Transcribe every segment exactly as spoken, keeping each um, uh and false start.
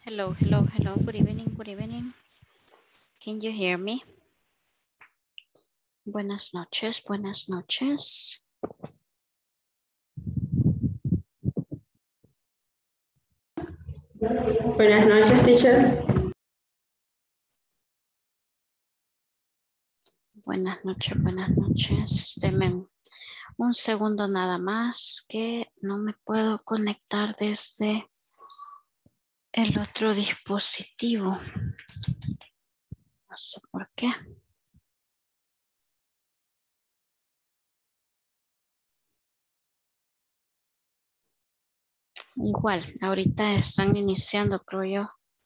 Hello, hello, hello. Good evening, good evening. Can you hear me? Buenas noches, buenas noches. Buenas noches, teacher. Buenas noches, buenas noches. Deme un segundo nada más que no me puedo conectar desde el otro dispositivo. No sé por qué. Igual, ahorita están iniciando, creo yo.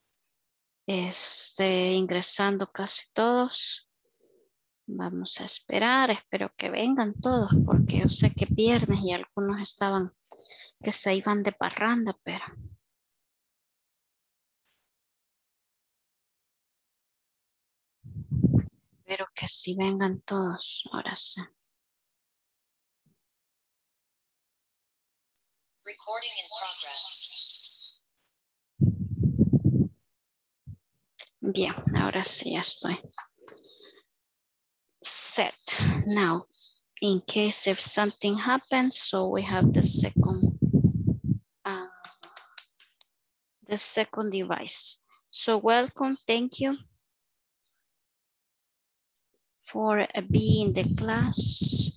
Este, ingresando casi todos. Vamos a esperar, espero que vengan todos, porque yo sé que viernes y algunos estaban que se iban de parranda, pero espero que sí vengan todos, ahora sí. Recording in progress. Bien, ahora sí ya estoy set. Now, in case if something happens, so we have the second, uh, the second device. So welcome, thank you for uh, being the class.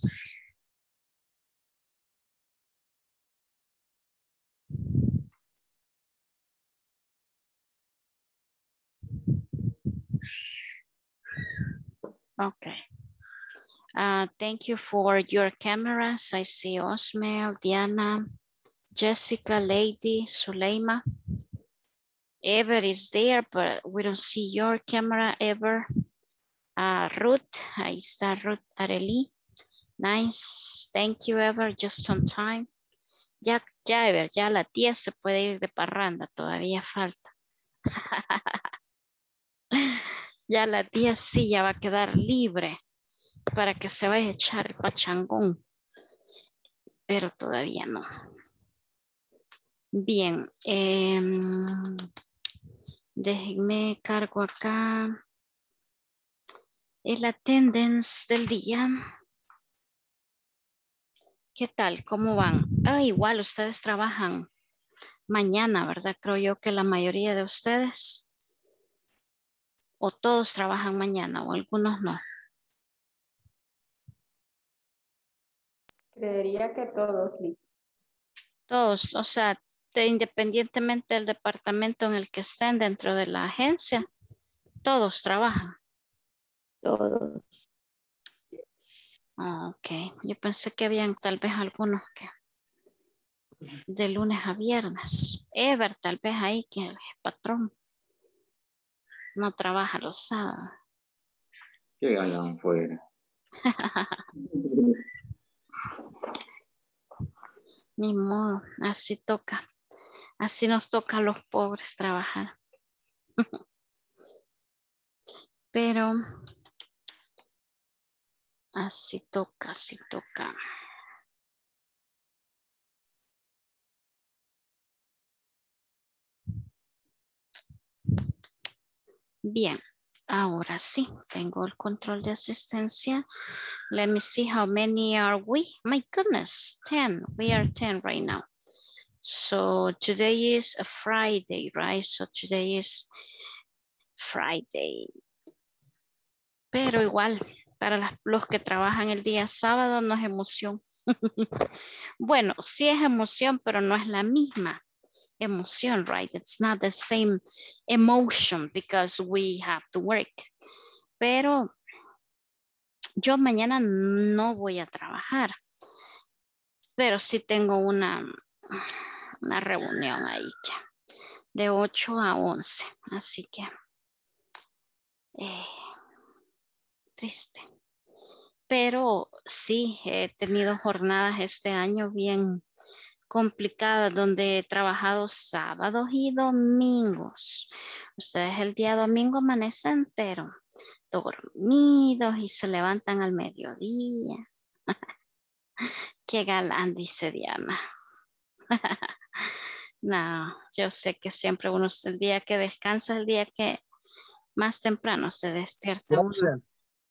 Okay. Uh, thank you for your cameras. I see Osmel, Diana, Jessica, Lady, Suleima. Ever is there, but we don't see your camera ever. Uh, Ruth, ahí está Ruth Areli. Nice, thank you Ever, just on time. Ya, ya Ever, ya la tía se puede ir de parranda, todavía falta. Ya la tía sí, ya va a quedar libre para que se vaya a echar el pachangón, pero todavía no. Bien, eh, déjenme cargo acá el attendance del día. ¿Qué tal? ¿Cómo van? Ah, igual ustedes trabajan mañana, ¿verdad? Creo yo que la mayoría de ustedes o todos trabajan mañana o algunos no. Creería que todos. Todos, o sea, de- independientemente del departamento en el que estén dentro de la agencia, todos trabajan. Todos. Ah, ok, yo pensé que habían tal vez algunos que de lunes a viernes. Ever, tal vez ahí que el patrón no trabaja los sábados. Que hagan fuera. Ni modo, así toca. Así nos toca a los pobres trabajar. Pero así toca, así toca. Bien, ahora sí, tengo el control de asistencia. Let me see how many are we. My goodness, ten. We are ten right now. So today is a Friday, right? So today is Friday. Pero igual, para las, los que trabajan el día sábado no es emoción. Bueno, sí es emoción, pero no es la misma emoción, right? It's not the same emotion because we have to work. Pero yo mañana no voy a trabajar, pero sí tengo una, una reunión ahí que, de ocho a once, así que eh, triste. Pero sí, he tenido jornadas este año bien complicadas donde he trabajado sábados y domingos. Ustedes el día domingo amanecen, pero dormidos y se levantan al mediodía. Qué galán, dice Diana. No, yo sé que siempre uno, el día que descansa, el día que más temprano se despierta uno.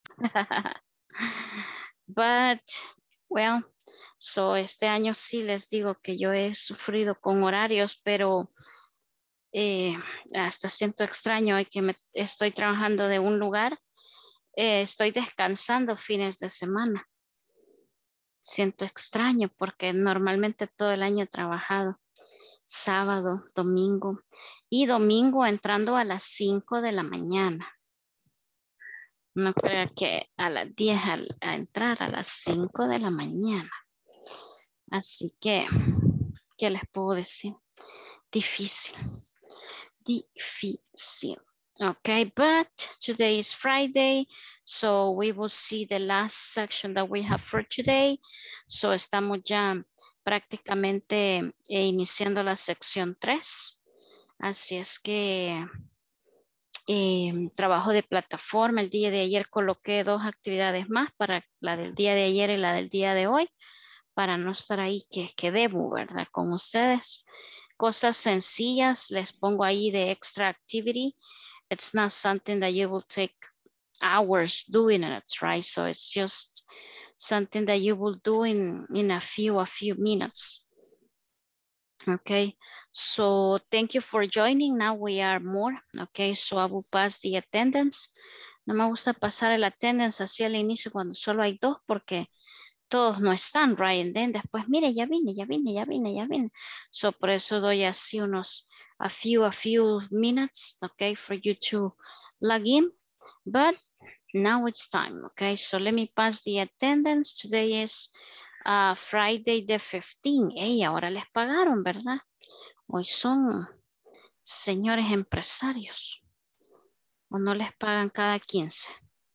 But, well, so este año sí les digo que yo he sufrido con horarios, pero eh, hasta siento extraño hoy que me estoy trabajando de un lugar, eh, estoy descansando fines de semana. Siento extraño porque normalmente todo el año he trabajado sábado, domingo y domingo entrando a las cinco de la mañana. No creo que a las diez al, a entrar a las cinco de la mañana. Así que, ¿qué les puedo decir? Difícil. Difícil. Okay, but today is Friday, so we will see the last section that we have for today. So estamos ya prácticamente eh, iniciando la sección tres. Así es que eh, trabajo de plataforma. El día de ayer coloqué dos actividades más para la del día de ayer y la del día de hoy, para no estar ahí que, que debo, ¿verdad? Con ustedes. Cosas sencillas, les pongo ahí de extra activity. It's not something that you will take hours doing it, right? So it's just something that you will do in, in a few, a few minutes. Okay, so thank you for joining. Now we are more. Okay, so I will pass the attendance. No me gusta pasar el attendance hacia el inicio cuando solo hay dos porque todos no están, right? And then después, mire, ya vine, ya vine, ya vine, ya vine. So por eso doy así unos, a few, a few minutes, okay, for you to log in. But now it's time, okay? So let me pass the attendance. Today is uh, Friday the fifteenth. Hey, ahora les pagaron, ¿verdad? Hoy son señores empresarios. ¿O no les pagan cada quince?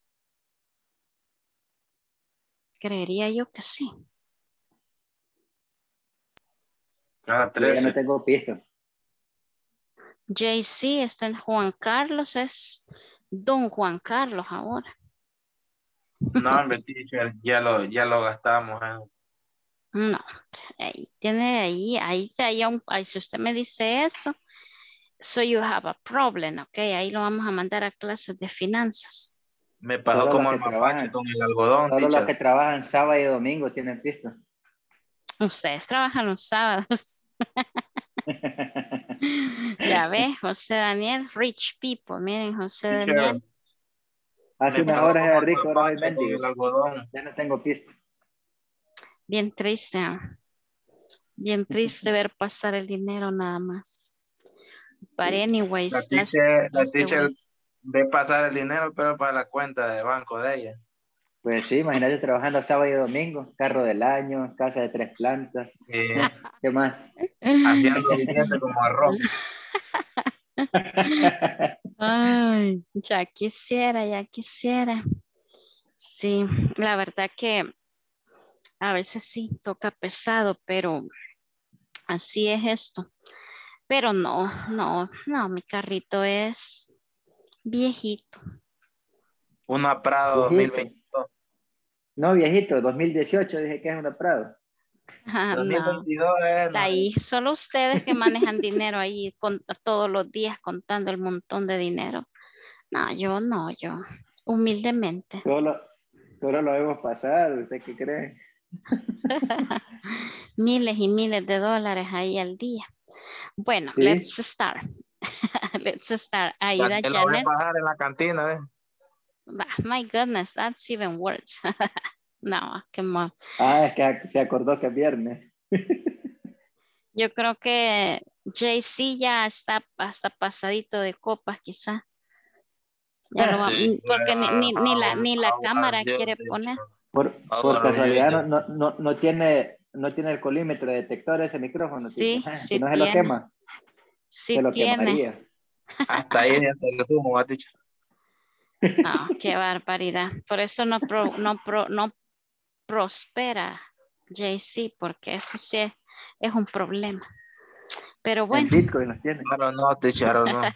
Creería yo que sí. Cada Yo ya trece. no tengo pisto. J C está en Juan Carlos, es Don Juan Carlos ahora. No, hombre, teacher, ya lo, ya lo gastamos. ¿eh? No, ahí tiene ahí, ahí, ahí, aún- ahí, si usted me dice eso, so you have a problem, ok, ahí lo vamos a mandar a clases de finanzas. Me pasó Solo como los el que mapache trabajan, con el algodón, solo los teacher. que trabajan sábado y domingo tienen pisto. Ustedes trabajan los sábados. Ya ve, José Daniel, rich people, miren, José Teacher, Daniel. Hace me unas pasó horas como era el rico, ahora soy mapache con mendigo. el algodón. Ya no tengo pisto. Bien triste, ¿ah? Bien triste ver pasar el dinero nada más. But La anyways, that's, teacher, la that's the teacher way. ve pasar el dinero, pero para la cuenta de banco de ella. Pues sí, imagínate trabajando sábado y domingo, carro del año, casa de tres plantas. Sí, ¿Qué más? haciendo billete como arroz. Ay, ya quisiera, ya quisiera. Sí, la verdad que a veces sí toca pesado, pero así es esto. Pero no, no, no, mi carrito es viejito. Una Prado Viejito. dos mil veintidós. No, viejito, dos mil dieciocho dije que es una Prado. Ah, no, dos mil veintidós es, no, ahí solo ustedes que manejan dinero ahí con, todos los días contando el montón de dinero. No, yo no, yo humildemente. Solo, solo lo vemos pasar, ¿usted qué cree? Miles y miles de dólares ahí al día. Bueno, ¿Sí? let's start. Let's start. Aida Daniel lo ve Janet. pasar en la cantina, ¿eh? My goodness, that's even worse. No, come on. Ah, es que se acordó que es viernes. Yo creo que J C ya está hasta pasadito de copas, quizá. Ya lo va, Sí, porque ni, ni, ni la, ni la how are cámara you, quiere teacher? poner. Por, How por are casualidad you? no, no, no, no tiene no tiene el colímetro detector ese micrófono, Sí, teacher. sí Si no se lo tiene. quema, Sí se lo tiene. quemaría. Hasta ahí ya te lo sumo, ¿va, teacher? No, qué barbaridad. Por eso no, pro, no, pro, no prospera J C, porque eso sí es, es un problema. Pero bueno. En Bitcoin los tiene. Claro, no, teacher, no.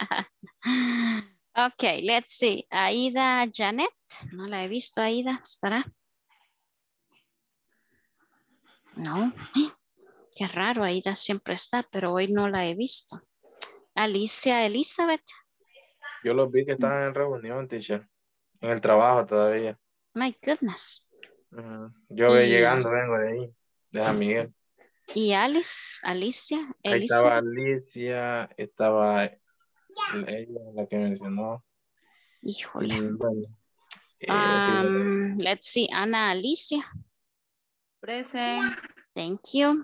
Ok, let's see. Aida Janet. No la he visto, Aida. ¿Estará? No. Qué raro, Aida siempre está, pero hoy no la he visto. Alicia Elizabeth. Yo los vi que estaban en reunión, teacher. En el trabajo todavía. My goodness. Ujú. Yo voy Y, llegando, vengo de ahí, de San Miguel. y Alice, Alicia, Ahí estaba Elizabeth. Alicia, estaba ella, la que mencionó. Híjole. Y bueno, eh, sí, sí. Um, let's see, Ana Alicia. Present. Thank you.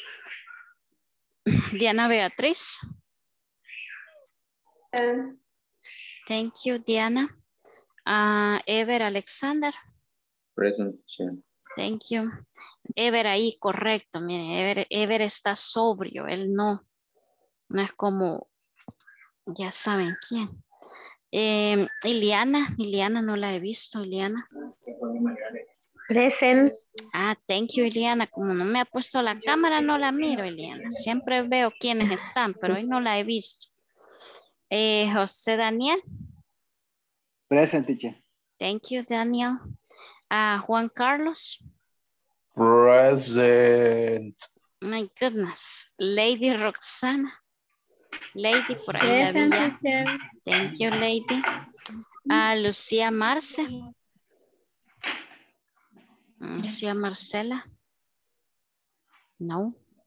Diana Beatriz. Thank you, Diana. Uh, Ever Alexander. Present teacher. Thank you. Ever ahí, correcto. Mire, Ever, Ever está sobrio. Él no. No es como, ya saben quién. Eh, Iliana. Iliana no la he visto, Iliana. Present. Ah, thank you, Iliana. Como no me ha puesto la cámara, no la miro, Iliana. Siempre veo quiénes están, pero hoy no la he visto. Eh, José Daniel. Present, teacher. Thank you, Daniel. Ah, Juan Carlos. Present. My goodness. Lady Roxana. Lady, por ahí la vi Present, ya. teacher. Thank you, Lady. Ah, Lucía Marce. Lucía Marcela. No.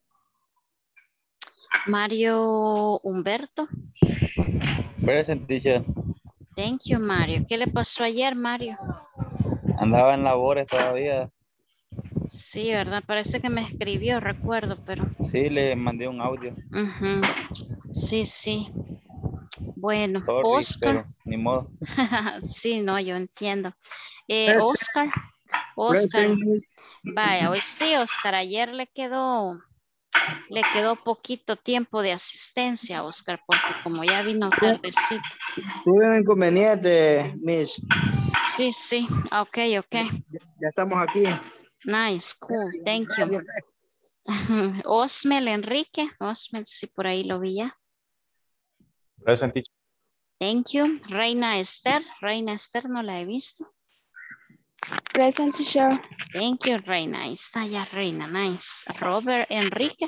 Mario Humberto. Present, teacher. Thank you, Mario. ¿Qué le pasó ayer, Mario? Andaba en labores todavía. Sí, ¿verdad? Parece que me escribió, recuerdo, pero... Sí, le mandé un audio. Ujú. Sí, sí. Bueno, Sorry, Oscar. pero ni modo. Sí, no, yo entiendo. Eh, Oscar. Oscar. Vaya, hoy sí, Oscar. Ayer le quedó... Le quedó poquito tiempo de asistencia, Oscar, porque como ya vino tardecito. Tuve un inconveniente, Miss. Sí, sí. Ok, ok. Ya estamos aquí. Nice, cool. Thank you. Osmel Enrique. Osmel, sí, por ahí lo vi ya. Present, teacher. Thank you. Reina Esther. Reina Esther no la he visto. Present, teacher. Thank you, Reina. Ahí está ya Reina. Nice. Robert Enrique.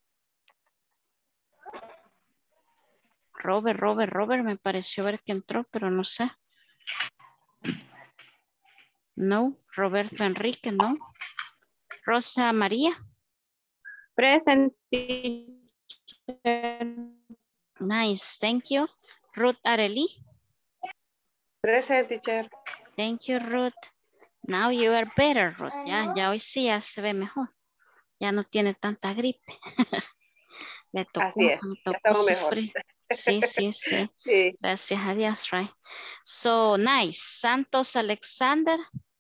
Robert, Robert, Robert. Me pareció ver que entró, pero no sé. No. Roberto Enrique, no. Rosa María. Present, teacher. Nice. Thank you. Ruth Areli. Present, teacher. Thank you, Ruth. Now you are better, Ruth. Ya, ya hoy sí ya se ve mejor. Ya no tiene tanta gripe. Le tocó, Así es, le ya tocó estamos mejor. sufrir. Sí, sí, sí. Sí. Gracias a Dios, right? So, nice. Santos Alexander.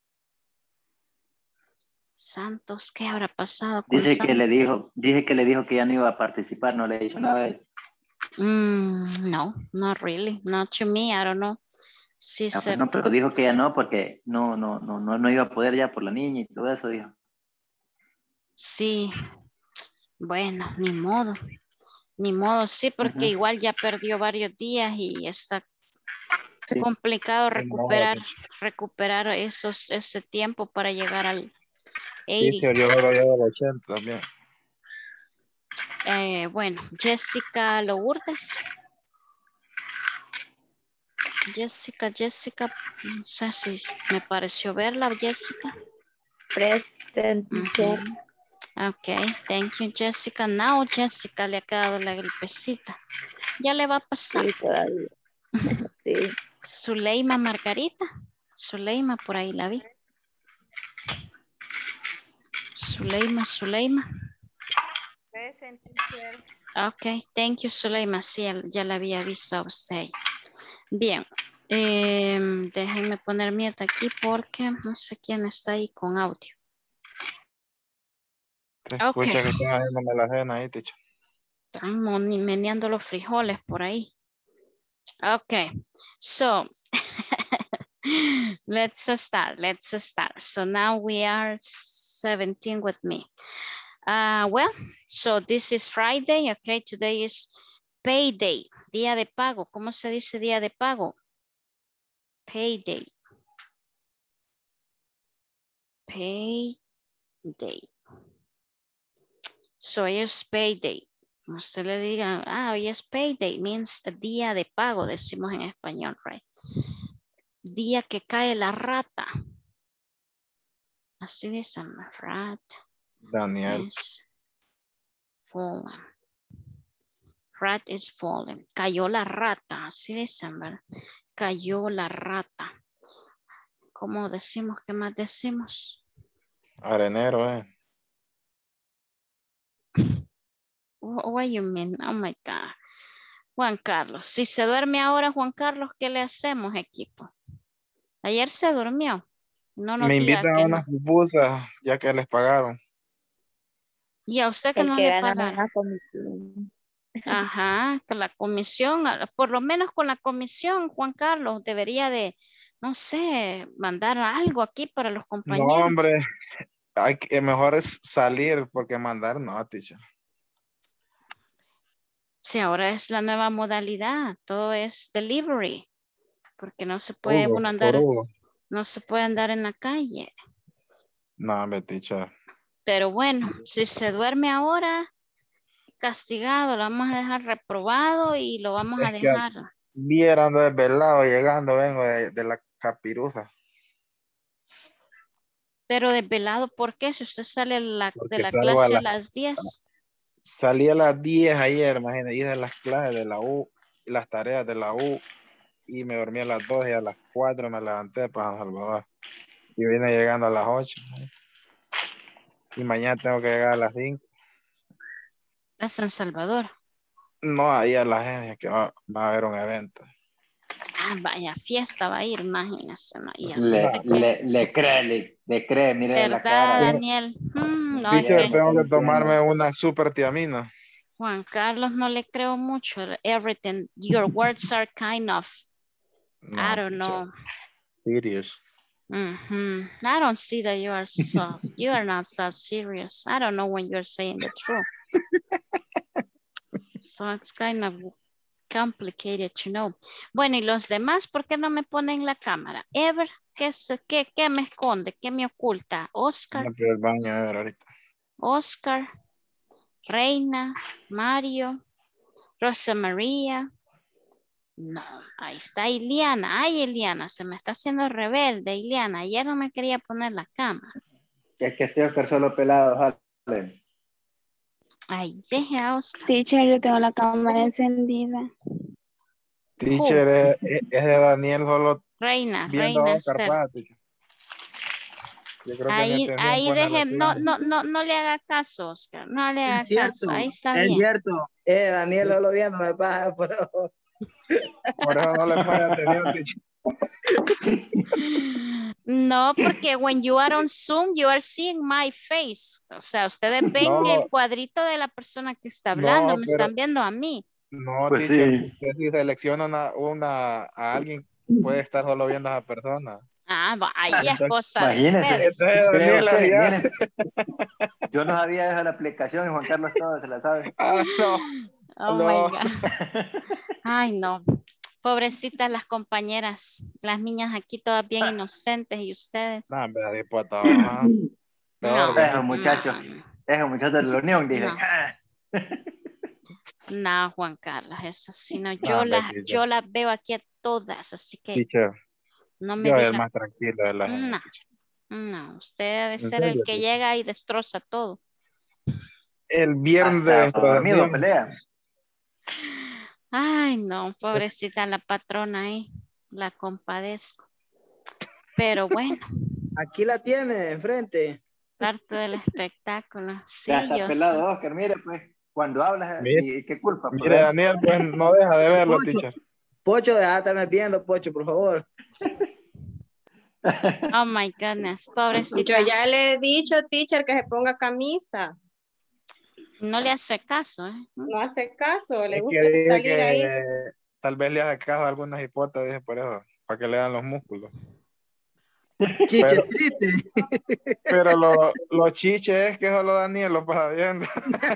Santos, ¿qué habrá pasado con Dice que Santos? le dijo, dije que le dijo que ya no iba a participar, no le he dicho nada. Mm, no, not really. Not to me, I don't know. Sí, Ah, pues se... no, pero dijo que ya no, porque no, no, no, no, no iba a poder ya por la niña y todo eso, dijo. sí. Bueno, ni modo. Ni modo, sí, porque Ujú. igual ya perdió varios días y está Sí. complicado Ni modo, recuperar, teacher. recuperar esos, ese tiempo para llegar al Teacher, ochenta. yo solo llevo el ochenta también. Eh, bueno, Jessica Lourdes. Jessica, Jessica, no sé si me pareció verla, Jessica. Present, teacher. Ujú. Ok, thank you, Jessica. Now, Jessica le ha quedado la gripecita. Ya le va a pasar. Sí, todavía. Sí. Zuleima Margarita. Zuleima, por ahí la vi. Zuleima, Zuleima. Present, teacher. Ok, thank you, Zuleima. Sí, ya, ya la había visto a usted. Bien. Eh, déjenme poner mute aquí porque no sé quién está ahí con audio. Se Ok. escucha que están haciéndome la cena ahí, teacher. Están moni- meneando los frijoles por ahí. Okay, so let's start. Let's start. So now we are seventeen with me. Uh, well, so this is Friday. Okay, today is payday, día de pago. ¿Cómo se dice día de pago? Payday. Payday. So hoy es payday. Usted le diga, ah, hoy es payday, means día de pago, decimos en español, right? Día que cae la rata. Así dicen, rat Daniel. is fallen. Rat is fallen. Cayó la rata, así dicen, ¿verdad? Cayó la rata. ¿Cómo decimos? ¿Qué más decimos? Arenero, eh. What, what you mean? Oh my God. Juan Carlos, si se duerme ahora, Juan Carlos, ¿qué le hacemos, equipo? Ayer se durmió. No nos Me diga invitan a que unas no. pupusas, ya que les pagaron. Y a usted que El no que le gana pagaron. una comisión. Ajá, con la comisión, a- por lo menos con la comisión, Juan Carlos, debería de, no sé, mandar algo aquí para los No, compañeros. hombre, hay que, mejor es salir porque mandar no, teacher. Si ahora es la nueva modalidad, todo es delivery, porque no se puede Hugo, uno por andar, Hugo. no se puede andar en la calle. No, hombre, teacher. Pero bueno, si se duerme ahora, castigado, lo vamos a dejar reprobado y lo vamos a Es que dejar. vieran desvelado llegando, vengo de, de la capiruza. Pero desvelado, ¿por qué? Si usted sale la- de Porque la salgo a clase a las, las diez. salí a las diez ayer, imagínate, hice las clases de la U, y las tareas de la U, y me dormí a las dos y a las cuatro me levanté para San Salvador. Y vine llegando a las ocho. Y mañana tengo que llegar a las cinco. A San Salvador. No, ahí a la agencia que va, va a haber un evento. Ah, vaya fiesta va a ir, imagínese, ¿no? Y así Le, se queda. le, le cree, le, le cree, mire la ¿Verdad, cara. Daniel? Mm, no, es Teacher, que tengo que Entiendo. tomarme una super tiamina. Juan Carlos no le creo mucho. Everything, your words are kind of, No, I don't teacher. know. Serious. Mhm. I don't see that you are so, you are not so serious. I don't know when you're saying the truth. So it's kind of complicated to know. Bueno, y los demás, ¿por qué no me ponen la cámara? Ever, ¿qué, es, qué, qué me esconde? ¿Qué me oculta? Oscar, No quiero el baño a ver ahorita. Oscar, Reina, Mario, Rosa María. No, ahí está Iliana. Ay, Iliana, se me está haciendo rebelde, Iliana. Ayer no me quería poner la cámara. Es que este Oscar solo pelado, jale. Ay, deje a Oscar. Teacher, yo tengo la cámara encendida. Teacher, es, es- es de Daniel solo Reina, viendo Reina a Oscar Esther. Paz, teacher. Yo creo que mi Ahí, atención ahí pone la deje, no, tuya. no, no, no le haga caso, Oscar. No le haga Es cierto, caso. Ahí está es bien. cierto. Eh, Daniel solo viéndome pasa, pero Por eso no le pone atención, teacher. No, porque when you are on Zoom, you are seeing my face. O sea, ustedes ven No, el cuadrito de la persona que está hablando, no, me pero están viendo a mí. no, Pues teacher. sí. Usted si selecciona una, una a alguien, puede estar solo viendo a esa persona. Ah, va, ahí es Entonces, cosa de Imagínense. ustedes. entonces ¿Cree Daniel usted? hacía. Miren, yo no sabía eso de la aplicación y Juan Carlos todo se la sabe. Ah, no, Oh no. my God. Ay, no. Pobrecitas las compañeras, las niñas aquí todas bien inocentes y ustedes. No, hombre, nadie puede trabajar. Peor No, que Esos ni- muchachos, no, esos muchachos de la Unión dicen. No. "Ah". no, Juan Carlos, eso sí, no. No, Yo hombre, las, teacher. yo las veo aquí a todas, así que Teacher, no me yo soy el digan. más tranquilo de la gente. No, no, usted debe ¿En ser el serio, que teacher? llega y destroza todo. El viernes de Hasta dormido destrozación. pelea. Ay, no, pobrecita la patrona ahí, la compadezco. Pero bueno, aquí la tiene enfrente. parte del espectáculo. Sí, Ya está yo pelado, sé. Oscar. Mire, pues, cuando hablas, Mire, ¿y qué culpa? Pues, mire, eh? Daniel, pues no deja de verlo, Pocho, teacher. Pocho, deja de estarme viendo, Pocho, por favor. Oh my goodness, Yo pobrecita. ya le he dicho, teacher, que se ponga camisa. No le hace caso, ¿eh? No hace caso, le Es que gusta dije salir ahí. que tal vez le haga caso a algunas hipotas, dije por eso, para que le dan los músculos. Chiche Pero, triste. pero lo, lo chiche es que solo Daniel lo pasa viendo.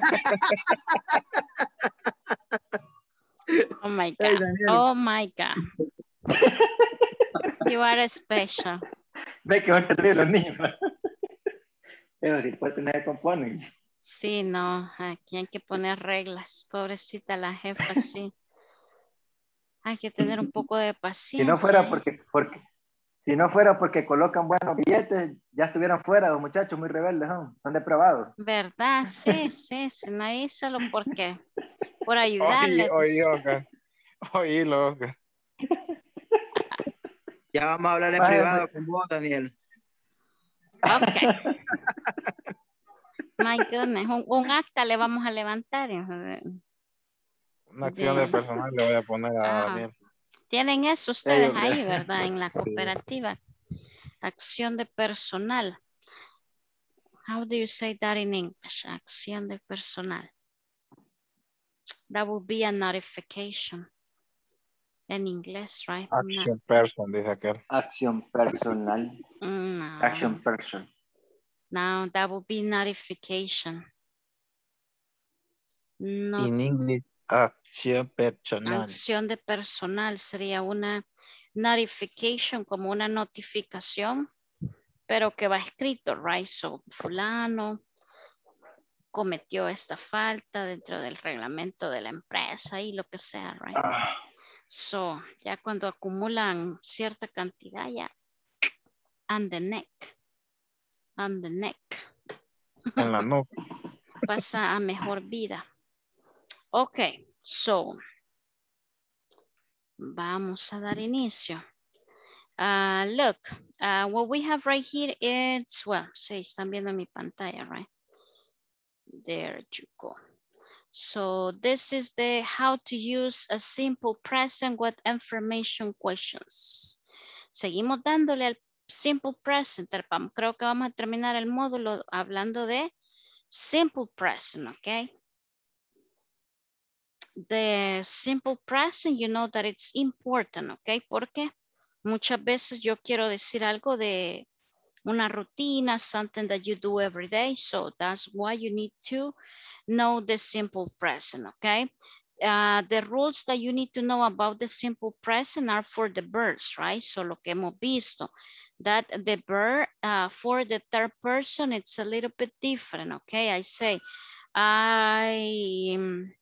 Oh my Ay, God. Daniel. Oh my God. You are special. Ve que van a tener los niños. Pero si puede tener componen. Sí, no, aquí hay que poner reglas. Pobrecita la jefa, sí. Hay que tener un poco de Si no fuera paciencia. porque, porque, si no fuera porque colocan buenos billetes, ya estuvieran fuera los muchachos muy rebeldes, ¿no? Son depravados. ¿Verdad? Sí, sí, sí, no hay solo porque, por Oí, ayudarles. oí, dice. Oscar. Oílo, Oscar. Ya vamos a hablar en Maje, privado me- con vos, Daniel. Ok. My goodness, un, un acta le vamos a levantar. eh, Una acción de De, personal le voy a poner a ah, Daniel. tienen eso Ey, ustedes hombre. ahí, ¿verdad? En la Sí. cooperativa. Acción de personal. How do you say that in English? Acción de personal. That would be a notification. En inglés, right? Una- Action person, dice aquel. Acción personal. no, Action person. no, that would be notification. No, In English, acción personal. acción de personal sería una notification, como una notificación, pero que va escrito, right? So, fulano cometió esta falta dentro del reglamento de la empresa y lo que sea, right? Ah, So, ya cuando acumulan cierta cantidad, ya, on the neck, on the neck, En la nuca. pasa a mejor vida. Ok, so, vamos a dar inicio. Uh, look, uh, what we have right here is, well, sí, están viendo mi pantalla, right? There you go. So this is the how to use a simple present with information questions. Seguimos dándole al simple present. Creo que vamos a terminar el módulo hablando de simple present, okay? The simple present, you know that it's important, okay? Porque muchas veces yo quiero decir algo de una rutina, something that you do every day. So that's why you need to know the simple present, okay? Uh, the rules that you need to know about the simple present are for the verbs, right? So lo que hemos visto, that the verb uh, for the third person, it's a little bit different, okay? I say, I,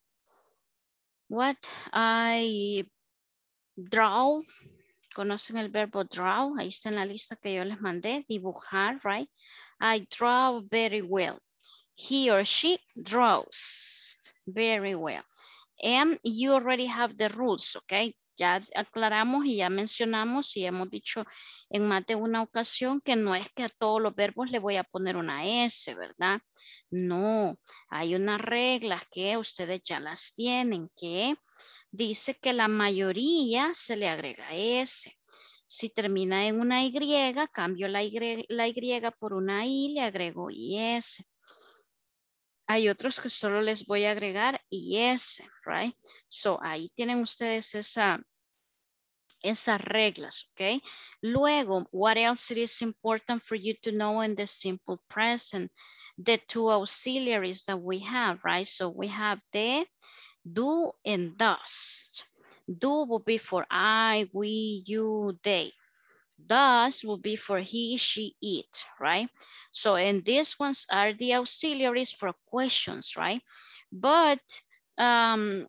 what? I draw. ¿Conocen el verbo draw? Ahí está en la lista que yo les mandé. Dibujar, right? I draw very well. He or she draws very well. And you already have the rules, okay? Ya aclaramos y ya mencionamos y hemos dicho en más de una ocasión que no es que a todos los verbos le voy a poner una S, ¿verdad? No, hay unas reglas que ustedes ya las tienen, que dice que la mayoría se le agrega S. Si termina en una Y, cambio la Y, la y por una I, le agrego I S. Hay otros que solo les voy a agregar I S, right? So, ahí tienen ustedes esa, esas reglas, ¿ok? Luego, what else it is important for you to know in the simple present? The two auxiliaries that we have, right? So, we have the do and does. Do will be for I, we, you, they. Does will be for he, she, it, right? So, and these ones are the auxiliaries for questions, right? But um,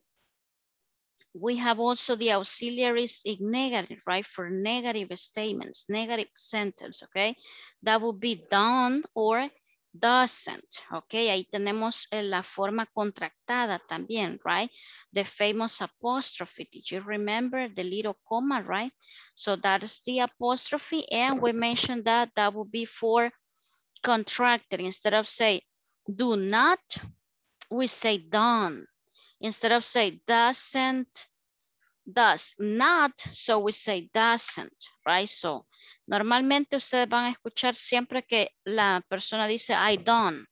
we have also the auxiliaries in negative, right? For negative statements, negative sentence, okay? That would be done or doesn't, okay? Ahí tenemos la forma contractada también, right? The famous apostrophe. Did you remember the little comma, right? So that is the apostrophe, and we mentioned that that would be for contracted. Instead of say do not, we say done. Instead of say doesn't, does not, so we say doesn't, right? So, normalmente ustedes van a escuchar siempre que la persona dice I don't.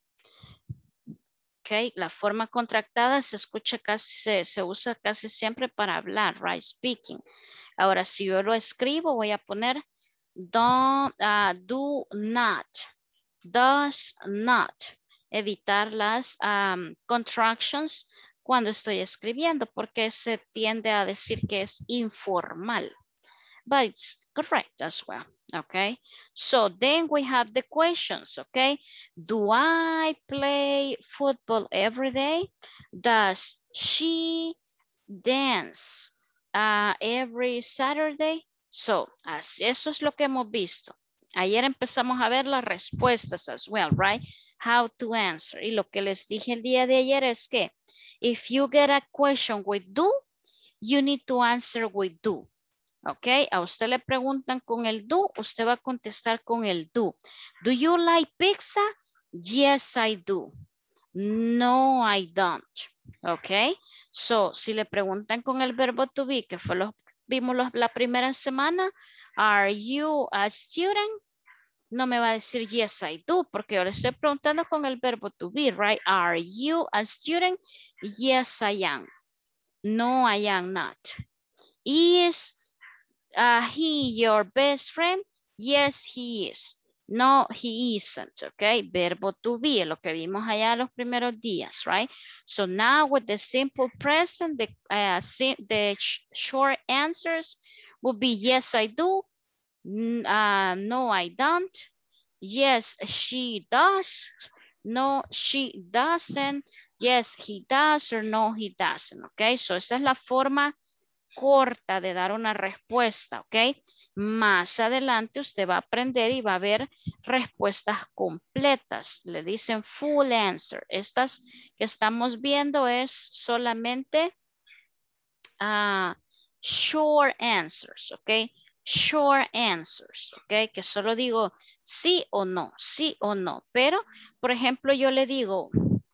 Okay, la forma contractada se escucha casi, se, se usa casi siempre para hablar, right? Speaking. Ahora, si yo lo escribo, voy a poner don't, uh, do not, does not. Evitar las um, contractions cuando estoy escribiendo, porque se tiende a decir que es informal. but it's correct as well, okay? So then we have the questions, okay? Do I play football every day? Does she dance uh, every Saturday? So, as eso es lo que hemos visto. Ayer empezamos a ver las respuestas as well, right? How to answer. Y lo que les dije el día de ayer es que if you get a question with do, you need to answer with do. Ok, a usted le preguntan con el do, usted va a contestar con el do. Do you like pizza? Yes, I do. No, I don't. Ok, so si le preguntan con el verbo to be, que fue lo que vimos los- la primera semana, are you a student? No me va a decir yes, I do, porque yo le estoy preguntando con el verbo to be, right? Are you a student? Yes, I am. No, I am not. Is uh, he your best friend? Yes, he is. No, he isn't, okay? Verbo to be, lo que vimos allá los primeros días, right? So now with the simple present, the, uh, si the sh short answers would be yes, I do. N uh, no, I don't. Yes, she does. No, she doesn't. Yes, he does or no, he doesn't, okay? So esa es la forma corta de dar una respuesta, ¿ok? Más adelante usted va a aprender y va a ver respuestas completas. Le dicen full answer. Estas que estamos viendo es solamente uh, short answers, ¿ok? Short answers, ¿ok? Que solo digo sí o no, sí o no. Pero, por ejemplo, yo le digo,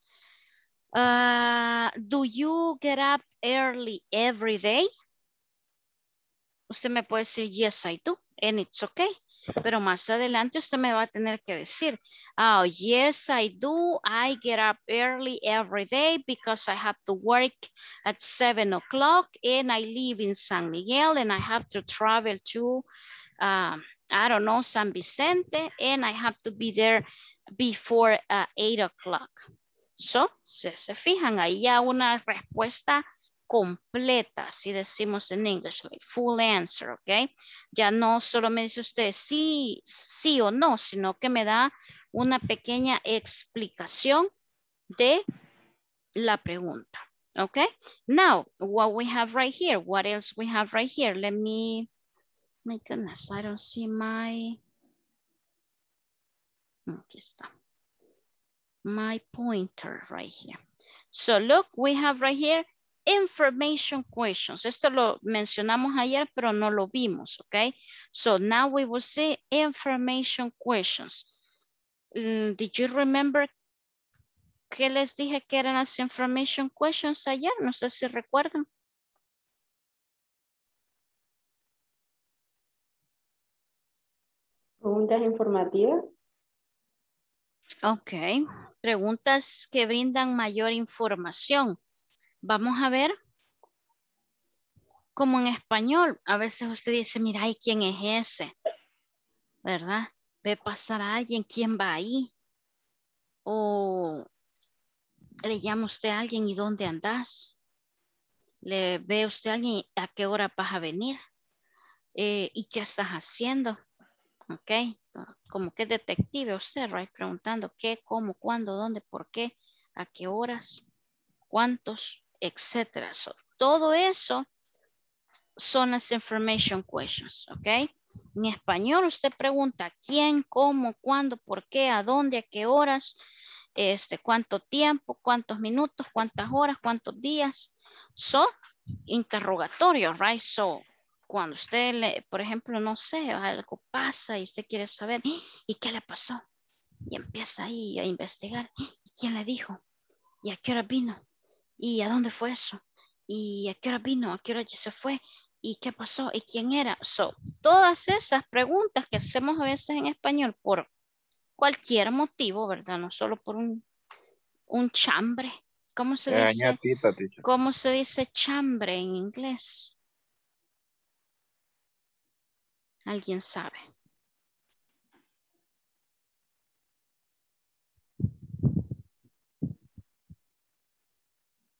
uh, do you get up early every day? Usted me puede decir, yes, I do, and it's okay. Pero más adelante usted me va a tener que decir, oh, yes, I do. I get up early every day because I have to work at seven o'clock and I live in San Miguel and I have to travel to, um, I don't know, San Vicente and I have to be there before uh, eight o'clock. So, se, se fijan, ahí ya una respuesta completa, si decimos en English, like full answer, ¿ok? Ya no solo me dice usted sí, sí o no, sino que me da una pequeña explicación de la pregunta, ¿ok? Now, what we have right here, what else we have right here? Let me, my goodness, I don't see my, aquí está. My pointer right here. So look, we have right here information questions. Esto lo mencionamos ayer, pero no lo vimos, okay? So now we will see information questions. Mm, did you remember que les dije que eran las information questions ayer? No sé si recuerdan. Preguntas informativas. Ok, preguntas que brindan mayor información. Vamos a ver. Como en español, a veces usted dice, mira, ¿y quién es ese? ¿Verdad? Ve pasar a alguien, ¿quién va ahí? O le llama usted a alguien, ¿y dónde andas? Le ve usted a alguien, ¿a qué hora vas a venir? Eh, ¿y qué estás haciendo? Ok, como que detective usted, right? Preguntando qué, cómo, cuándo, dónde, por qué, a qué horas, cuántos, etcétera. So, todo eso son las information questions, ¿ok? En español usted pregunta quién, cómo, cuándo, por qué, a dónde, a qué horas, este, cuánto tiempo, cuántos minutos, cuántas horas, cuántos días. So, interrogatorio, right? So, cuando usted, le, por ejemplo, no sé, algo pasa y usted quiere saber, ¿y qué le pasó? Y empieza ahí a investigar, ¿y quién le dijo? ¿Y a qué hora vino? ¿Y a dónde fue eso? ¿Y a qué hora vino? ¿A qué hora ya se fue? ¿Y qué pasó? ¿Y quién era? So, todas esas preguntas que hacemos a veces en español por cualquier motivo, ¿verdad? No solo por un, un chambre. ¿Cómo se Eh, dice? ñatita, teacher. ¿Cómo se dice chambre en inglés? ¿Alguien sabe?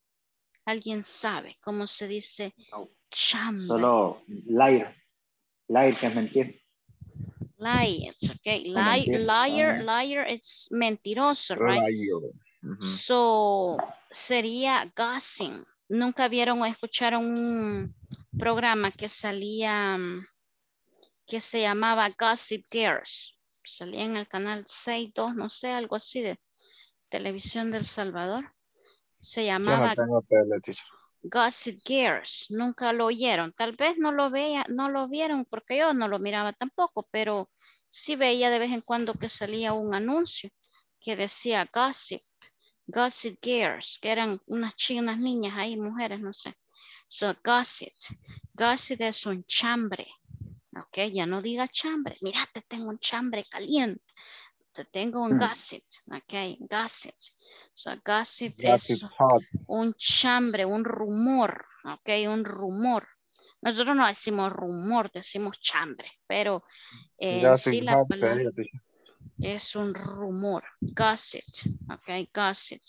¿Alguien sabe cómo se dice No. chambre? Solo liar. Liar, que es mentir. Lie, it's okay. O Lie, mentir. liar, Ah. liar, it's mentiroso, right? Liar. Ujú. So, sería gossip. ¿Nunca vieron o escucharon un programa que salía, mm, que se llamaba Gossip Girls? Salía en el canal seis dos, no sé, algo así de Televisión del Salvador. Se Yo no llamaba tengo tele, teacher. Gossip Girls. Nunca lo oyeron. Tal vez no lo veía, no lo vieron porque yo no lo miraba tampoco, pero sí veía de vez en cuando que salía un anuncio que decía Gossip, Gossip Girls, que eran unas chicas, unas niñas ahí, mujeres, no sé. So, Gossip. Gossip es un chambre. Ok, ya no diga chambre. Mira, te tengo un chambre caliente. Te tengo un Mm. gossip. Ok, gossip. So, gossip Gossip es hot. un chambre, un rumor. Ok, un rumor. Nosotros no decimos rumor, decimos chambre, pero en Gossip sí la hot palabra sería, teacher. es un rumor. Gossip. Ok, gossip.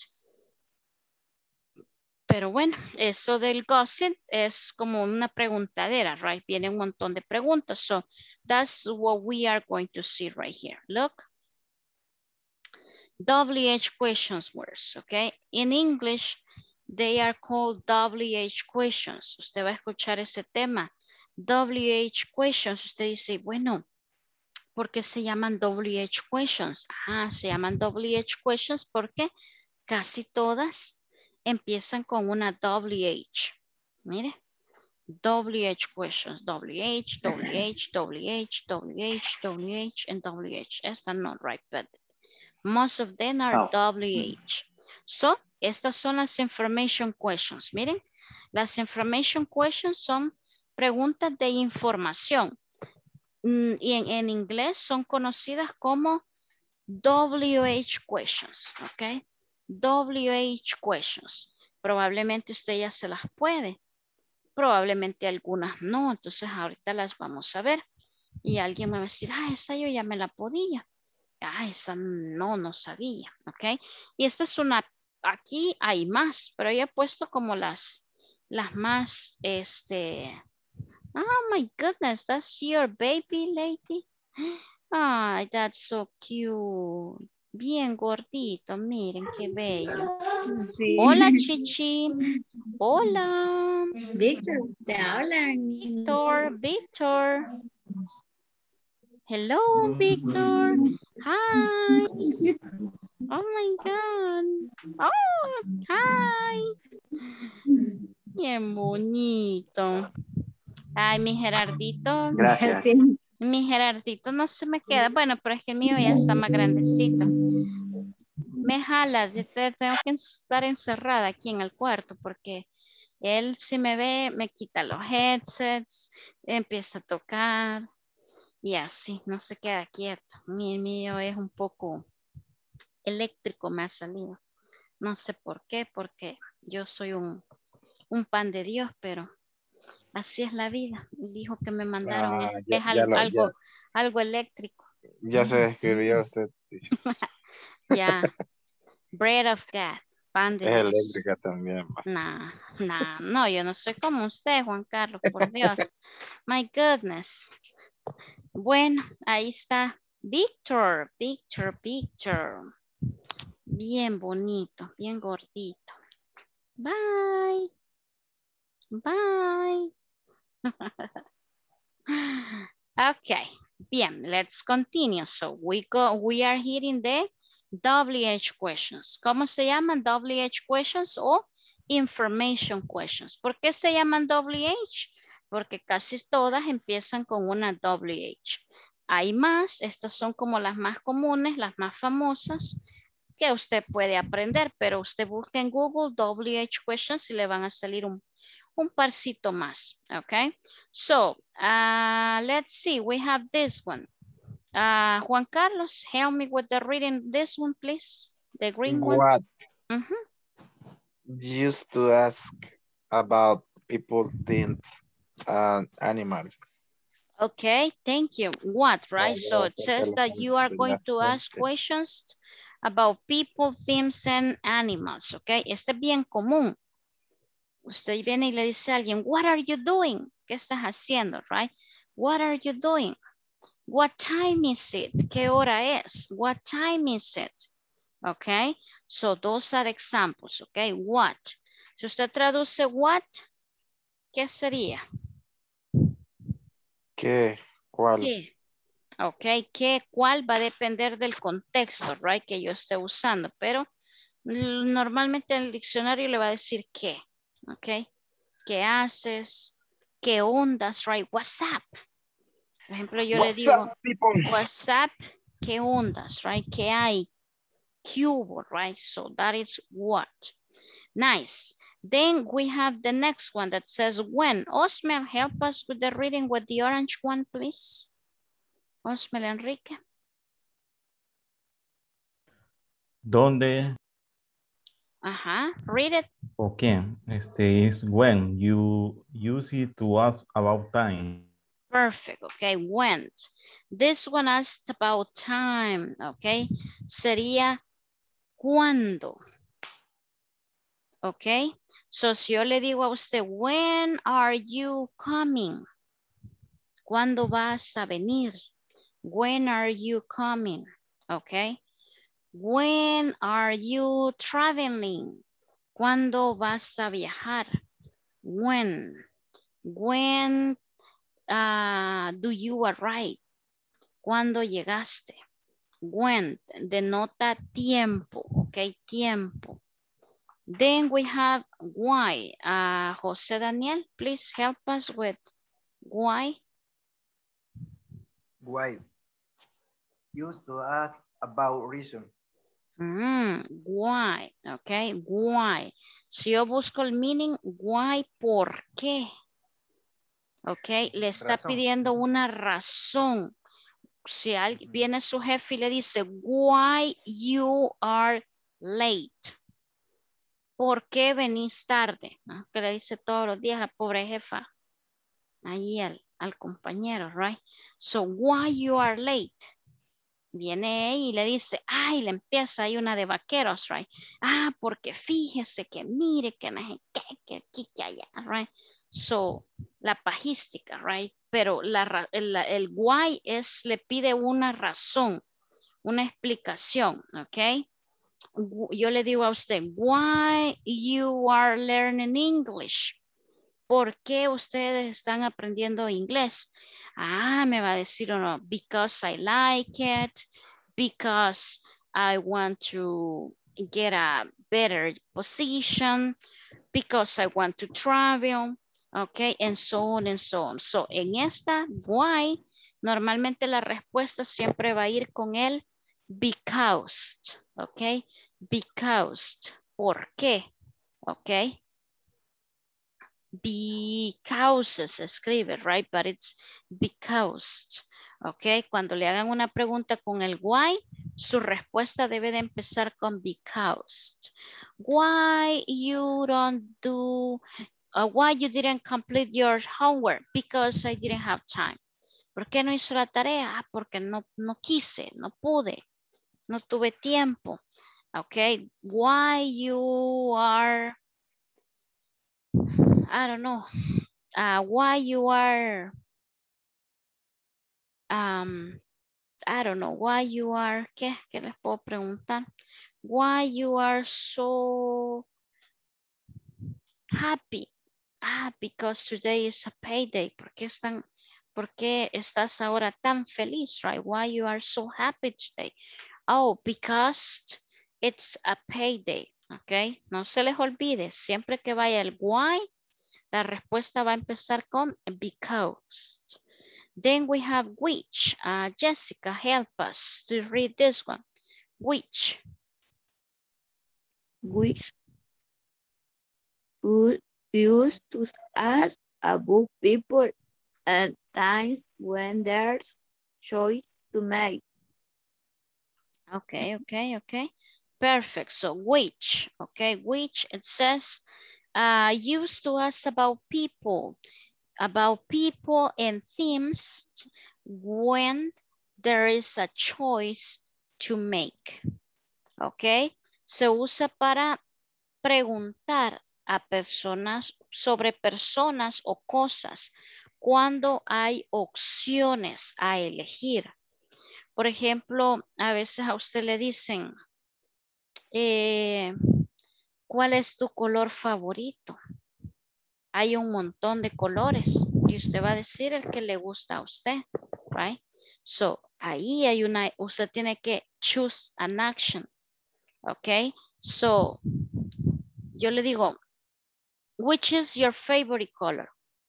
Pero bueno, eso del gossip es como una preguntadera, right? Viene un montón de preguntas. So that's what we are going to see right here. Look. W H questions words, okay? In English, they are called W H questions. Usted va a escuchar ese tema. W H questions. Usted dice, bueno, ¿por qué se llaman W H questions? Ah, se llaman W H questions porque casi todas empiezan con una W H. Mire, W H questions, W H, W H, W H, W H, W H, and W H. Estas no, right, but most of them are Oh. W H. So, estas son las information questions. Miren, las information questions son preguntas de información. Mm, Y en, en inglés son conocidas como W H questions, ¿ok? W H questions. Probablemente usted ya se las puede. Probablemente algunas no. Entonces ahorita las vamos a ver. Y alguien me va a decir, ah, esa yo ya me la podía. Ah, esa no, no sabía, ¿ok? Y esta es una, aquí hay más, pero yo he puesto como las, las más, este, oh my goodness, that's your baby lady. Ay, that's so cute. Bien gordito, miren qué bello. Sí. Hola, Chichi. Hola. Víctor, te hablan. Víctor, Víctor. Hello, Víctor. Hi. Oh my God. Oh, hi. Bien bonito. Ay, mi Gerardito. Gracias. Mi Gerardito no se me queda. Bueno, pero es que el mío ya está más grandecito. Me jala, de- de- tengo que estar encerrada aquí en el cuarto porque él si me ve, me quita los headsets, empieza a tocar y así, no se queda quieto. Mi mío es un poco eléctrico, me ha salido. No sé por qué, porque yo soy un, un pan de Dios, pero así es la vida. El hijo que me mandaron Ah, es, ya, es ya algo, lo- algo, ya- algo eléctrico. Ya se describió usted, teacher. Ya, bread of God, pan de Es Dios. eléctrica también. va. Nah, nah, no, yo no soy como usted, Juan Carlos, por Dios. My goodness. Bueno, ahí está. Víctor, Víctor, Víctor. Bien bonito, bien gordito. Bye. Bye. Okay, bien, let's continue. So we go, we are hitting the W H questions. ¿Cómo se llaman W H questions o information questions? ¿Por qué se llaman W H? Porque casi todas empiezan con una W H. Hay más, estas son como las más comunes, las más famosas que usted puede aprender, pero usted busca en Google W H questions y le van a salir un un parcito más, okay? So, uh, let's see, we have this one. Uh, Juan Carlos, help me with the reading this one, please. The green one. What Mhm. used to ask about people, things, and animals? Okay, thank you. What, right? Oh, So it yeah, says that you are going to ask gente. questions about people, things, and animals, okay? Este es bien común. Usted viene y le dice a alguien, what are you doing? ¿Qué estás haciendo, right? What are you doing? What time is it? ¿Qué hora es? What time is it? Okay, so those are examples, okay? What? Si usted traduce what, ¿qué sería? ¿Qué? ¿Cuál? ¿Qué? Ok, ¿qué? ¿Cuál? Va a depender del contexto, right? Que yo esté usando, pero normalmente en el diccionario le va a decir qué, ok. ¿Qué haces? ¿Qué ondas, right? What's up? Por ejemplo, yo What's le digo, up, people? what's up? ¿Qué ondas, right? ¿Qué hay? ¿Qué hubo, right? So that is what. Nice. Then we have the next one that says when. Osmel, help us with the reading with the orange one, please. Osmel Enrique. ¿Dónde? Ajá, read it. Okay. Este is when you use it to ask about time. Perfect, okay, went. This one asked about time, okay. Sería cuándo. Okay, so si yo le digo a usted, when are you coming? ¿Cuándo vas a venir? When are you coming? Okay. When are you traveling? ¿Cuándo vas a viajar? When? When uh, do you arrive? ¿Cuándo llegaste? When denota tiempo, okay, tiempo. Then we have why. Uh, Jose Daniel, please help us with why. Why? Used to ask about reason. Mm, why, okay, why. Si yo busco el meaning, why, ¿por qué? Ok, le está Razón. pidiendo una razón. Si alguien, viene su jefe y le dice, why you are late. ¿Por qué venís tarde? ¿No? Que le dice todos los días a la pobre jefa. Ahí al, al compañero, right? So, why you are late? Viene y le dice, ay, le empieza ahí una de vaqueros, right? Ah, porque fíjese que mire, que no sé qué, que aquí, que allá, right? So, la pajística, right? Pero la, el, el why es, le pide una razón, una explicación, ¿ok? Yo le digo a usted, why you are learning English? ¿Por qué ustedes están aprendiendo inglés? Ah, me va a decir uno, because I like it, because I want to get a better position, because I want to travel, okay, and so on and so on. So, en esta why, normalmente la respuesta siempre va a ir con el because, okay, because, ¿por qué? Okay. Because se escribe, right? But it's because, ok. Cuando le hagan una pregunta con el why, su respuesta debe de empezar con because. Why you don't do, uh, why you didn't complete your homework? Because I didn't have time. ¿Por qué no hizo la tarea? Ah, porque no, no quise, no pude, no tuve tiempo. Ok, why you are, I don't know, uh, why you are, um, I don't know, why you are, ¿qué? ¿Qué les puedo preguntar? Why you are so happy? Ah, because today is a payday. ¿Por qué están, por qué estás ahora tan feliz, right? Why you are so happy today? Oh, because it's a payday, ¿ok? No se les olvide, siempre que vaya el why, la respuesta va a empezar con because. Then we have which. Uh, Jessica, help us to read this one. Which. Which would use to ask about people and times when there's choice to make. Okay, okay, okay. Perfect. So which, okay, which it says uh, used to ask about people, about people and themes when there is a choice to make. Okay, se usa para preguntar a personas sobre personas o cosas cuando hay opciones a elegir. Por ejemplo, a veces a usted le dicen, eh, ¿cuál es tu color favorito? Hay un montón de colores y usted va a decir el que le gusta a usted, right? So, ahí hay una, usted tiene que choose an action, ok? So, yo le digo, which is your favorite color?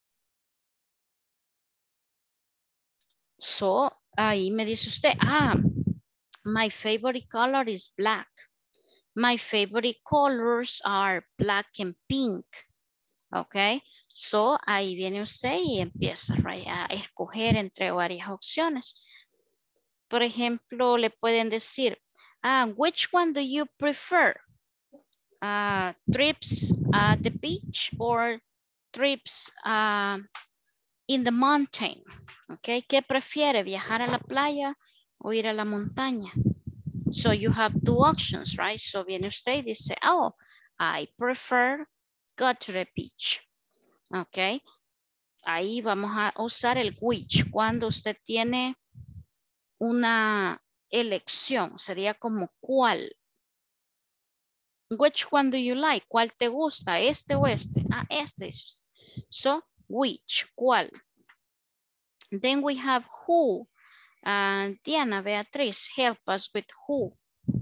So, ahí me dice usted, ah, my favorite color is black. My favorite colors are black and pink. Ok, so ahí viene usted y empieza right, a escoger entre varias opciones. Por ejemplo, le pueden decir, ah, which one do you prefer? Uh, trips at the beach or trips uh, in the mountain? Ok, ¿qué prefiere? ¿Viajar a la playa o ir a la montaña? So you have two options, right? So viene usted y dice, oh, I prefer go to the beach. Ok, ahí vamos a usar el which cuando usted tiene una elección, sería como cuál. Which one do you like? ¿Cuál te gusta? ¿Este o este? Ah, este. So, which, ¿cuál? Then we have who. Uh, Diana, Beatriz, help us with who.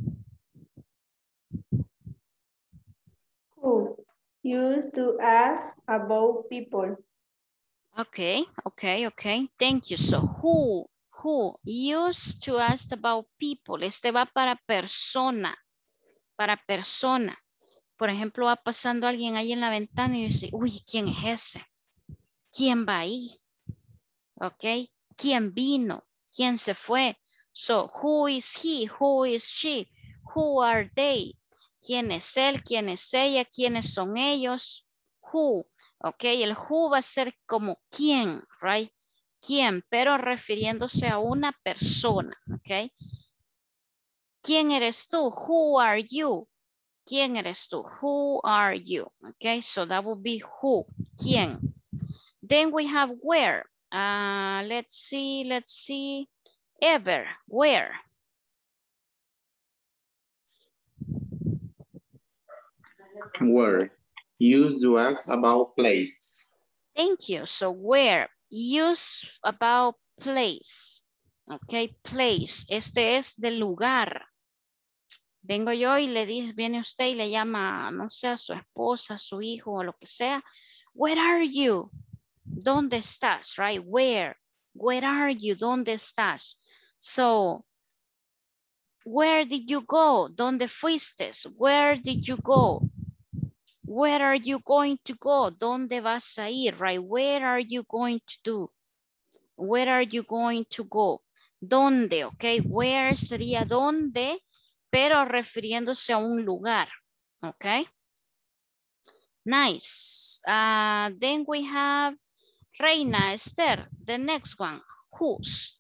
Who used to ask about people. Okay, okay, okay. Thank you. So, who, who used to ask about people. Este va para persona, para persona. Por ejemplo, va pasando alguien ahí en la ventana y dice, uy, ¿quién es ese? ¿Quién va ahí? Ok, ¿quién vino? ¿Quién se fue? So, who is he? Who is she? Who are they? ¿Quién es él? ¿Quién es ella? ¿Quiénes son ellos? Who. Ok, el who va a ser como quién, right? ¿Quién? Pero refiriéndose a una persona, ok. ¿Quién eres tú? Who are you? ¿Quién eres tú? Who are you? Ok, so that would be who. ¿Quién? Then we have where. Uh, let's see, let's see. Ever, where? Where? Used to ask about place. Thank you. So where? Use about place. Ok, place. Este es del lugar. Vengo yo y le dice, viene usted y le llama, no sé, a su esposa, a su hijo o lo que sea. Where are you? ¿Dónde estás? Right? Where? Where are you? ¿Dónde estás? So, where did you go? ¿Dónde fuiste? Where did you go? Where are you going to go? ¿Dónde vas a ir? Right? Where are you going to do? Where are you going to go? ¿Dónde? Ok. Where sería dónde, pero refiriéndose a un lugar. Ok. Nice. Uh, then we have Reina, Esther, the next one. Whose?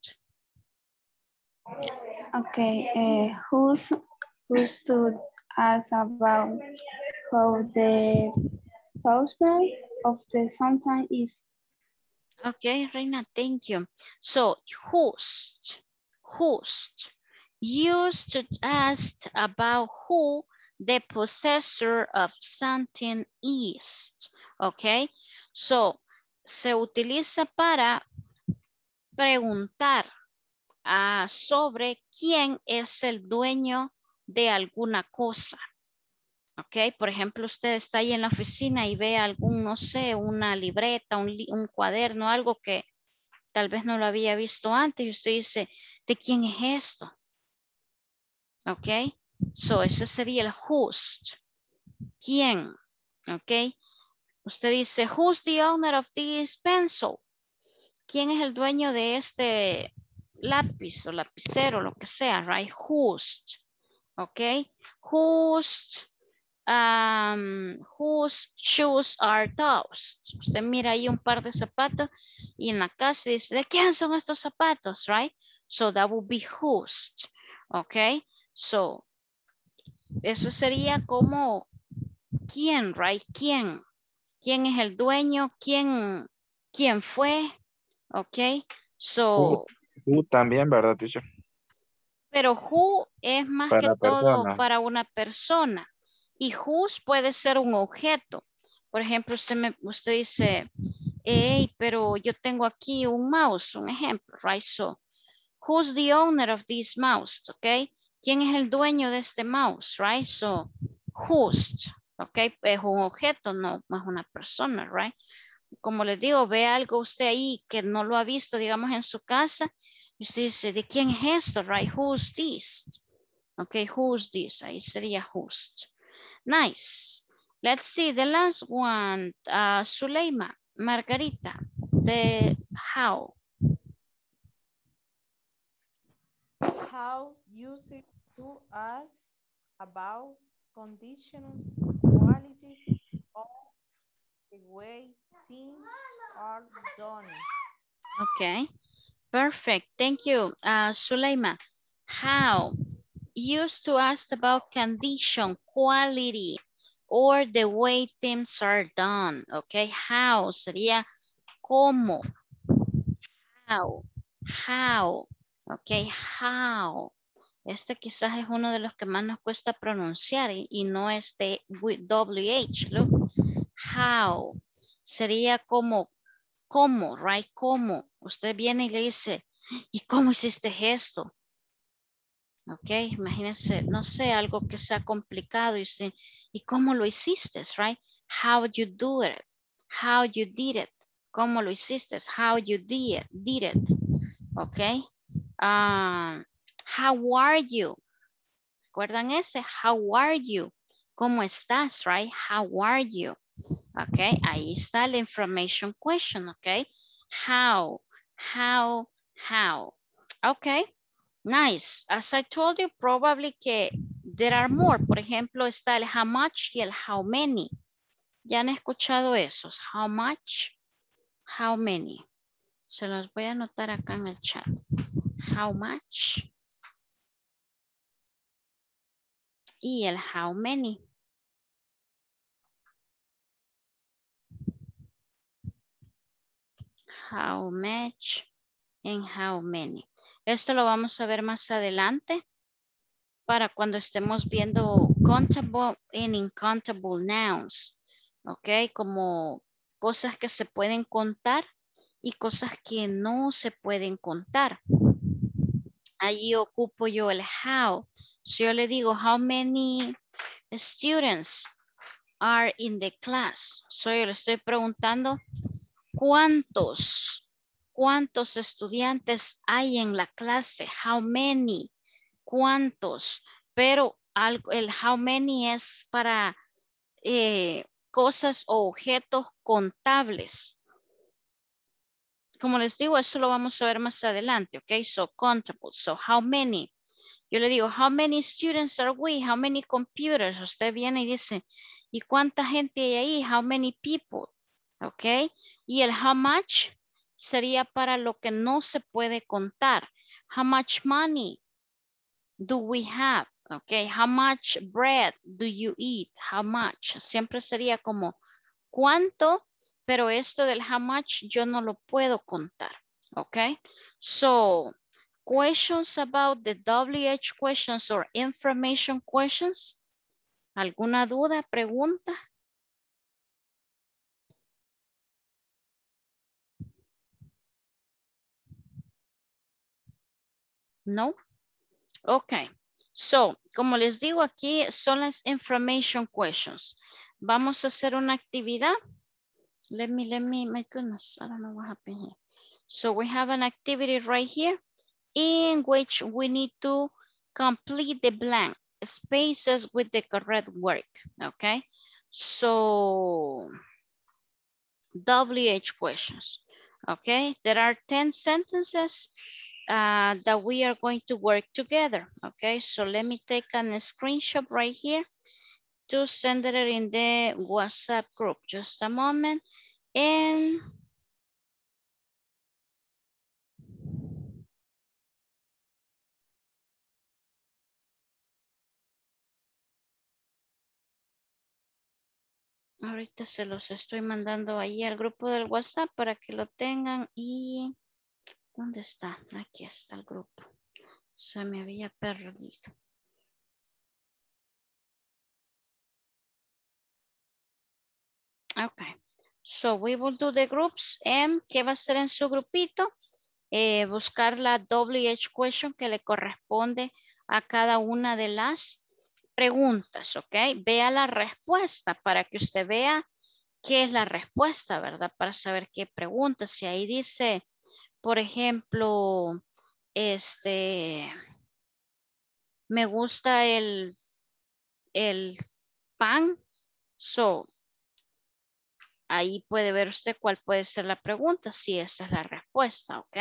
Okay, uh, who's who's to ask about how the thousand of the sometime is? Okay, Reina, thank you. So, whose, whose, used to ask about who the possessor of something is. Okay, so, se utiliza para preguntar uh, sobre quién es el dueño de alguna cosa. Ok, por ejemplo, usted está ahí en la oficina y ve algún, no sé, una libreta, un, un cuaderno, algo que tal vez no lo había visto antes y usted dice, ¿de quién es esto? Ok, so ese sería el whose. ¿Quién? Ok, usted dice, who's the owner of this pencil? ¿Quién es el dueño de este lápiz o lapicero, lo que sea, right? Whose. Ok, whose. Um, whose shoes are those? Usted mira ahí un par de zapatos y en la casa dice, ¿de quién son estos zapatos? Right? So that would be whose. Ok. So, eso sería como quién, right? ¿Quién? ¿Quién es el dueño? ¿Quién, quién fue? Ok, Who, so, who también, ¿verdad, teacher? pero who es más que Para todo persona. para una persona y whose puede ser un objeto. Por ejemplo, usted, me, usted dice, hey, pero yo tengo aquí un mouse, un ejemplo, right? So, who's the owner of this mouse, ok? ¿Quién es el dueño de este mouse, right? So, whose, ok? Es un objeto, no, no es una persona, right? Como les digo, ve algo usted ahí que no lo ha visto, digamos, en su casa, y usted dice, ¿de quién es esto, right? Who's this? Ok, who's this? Ahí sería whose. Nice. Let's see, the last one, uh, Zuleima, Margarita, the how. How used to ask about conditions, qualities, or the way things are done. Okay, perfect. Thank you, uh, Suleima. How? Used to ask about condition, quality, or the way things are done. Okay, how sería cómo. How, how. Okay, how. Este quizás es uno de los que más nos cuesta pronunciar y, y no este W H. Look, how. Sería como ¿cómo? Right? ¿Cómo? Usted viene y le dice, ¿y cómo hiciste esto? Ok, imagínense, no sé, algo que sea complicado y usted, ¿y cómo lo hiciste? Right? How you do it? How you did it? ¿Cómo lo hiciste? How you did, did it? Ok. Um, how are you? ¿Recuerdan ese? How are you? ¿Cómo estás? Right? How are you? Okay, ahí está la information question, okay? How, how, how. Okay, nice. As I told you, probably que there are more. Por ejemplo, está el how much y el how many. ¿Ya han escuchado esos? How much, how many. Se los voy a anotar acá en el chat. How much y el how many. How much and how many. Esto lo vamos a ver más adelante para cuando estemos viendo countable and uncountable nouns. Ok, como cosas que se pueden contar y cosas que no se pueden contar. Ahí ocupo yo el how. Si yo le digo, how many students are in the class? So yo le estoy preguntando, ¿cuántos? ¿Cuántos estudiantes hay en la clase? How many? ¿Cuántos? Pero algo, el how many es para eh, cosas o objetos contables. Como les digo, eso lo vamos a ver más adelante, ¿ok? So, countable. So, how many? Yo le digo, how many students are we? How many computers? Usted viene y dice, ¿y cuánta gente hay ahí? How many people? ¿Ok? Y el how much sería para lo que no se puede contar. How much money do we have? Ok, how much bread do you eat? How much? Siempre sería como, ¿cuánto? Pero esto del how much yo no lo puedo contar. Ok, so questions about the W H questions or information questions. ¿Alguna duda, pregunta? No. Ok, so, como les digo aquí, son las information questions. Vamos a hacer una actividad. Let me, let me, my goodness, I don't know what happened here. So we have an activity right here in which we need to complete the blank spaces with the correct work, okay? So, W H questions, okay? There are ten sentences uh, that we are going to work together, okay? So let me take a screenshot right here to send it in the WhatsApp group. Just a moment. And Ahorita se los estoy mandando ahí al grupo del WhatsApp para que lo tengan y... ¿Dónde está? Aquí está el grupo. Se me había perdido. Ok. So we will do the groups. And ¿qué va a hacer en su grupito? Eh, buscar la W H question que le corresponde a cada una de las preguntas, ¿ok? Vea la respuesta para que usted vea qué es la respuesta, ¿verdad? Para saber qué pregunta. Si ahí dice, por ejemplo, este, me gusta el, el pan, so, ahí puede ver usted cuál puede ser la pregunta, si esa es la respuesta, ¿ok?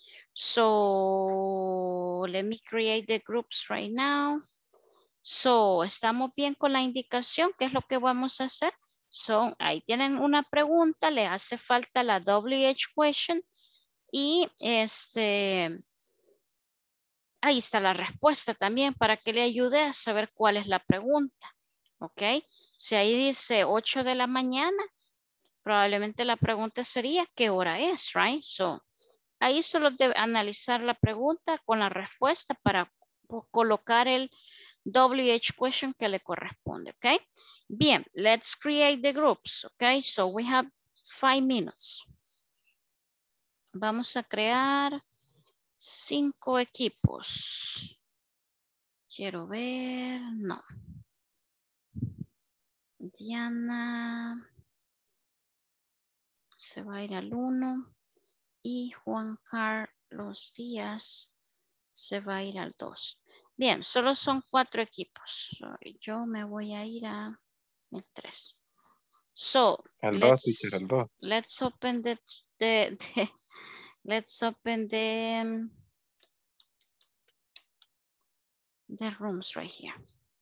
So, let me create the groups right now. So, ¿estamos bien con la indicación? ¿Qué es lo que vamos a hacer? So, ahí tienen una pregunta, le hace falta la W H question y este, ahí está la respuesta también para que le ayude a saber cuál es la pregunta, ¿ok? Si ahí dice ocho de la mañana, probablemente la pregunta sería ¿qué hora es? Right? So, ahí solo debe analizar la pregunta con la respuesta para colocar el W H question que le corresponde, ¿ok? Bien, let's create the groups, ¿ok? So we have five minutes. Vamos a crear cinco equipos. Quiero ver, no. Diana se va a ir al uno y Juan Carlos Díaz se va a ir al dos. Bien, solo son cuatro equipos. Sorry, yo me voy a ir a el tres. So, El dos, let's, teacher, el dos. let's open the, the, the let's open the, um, the rooms right here.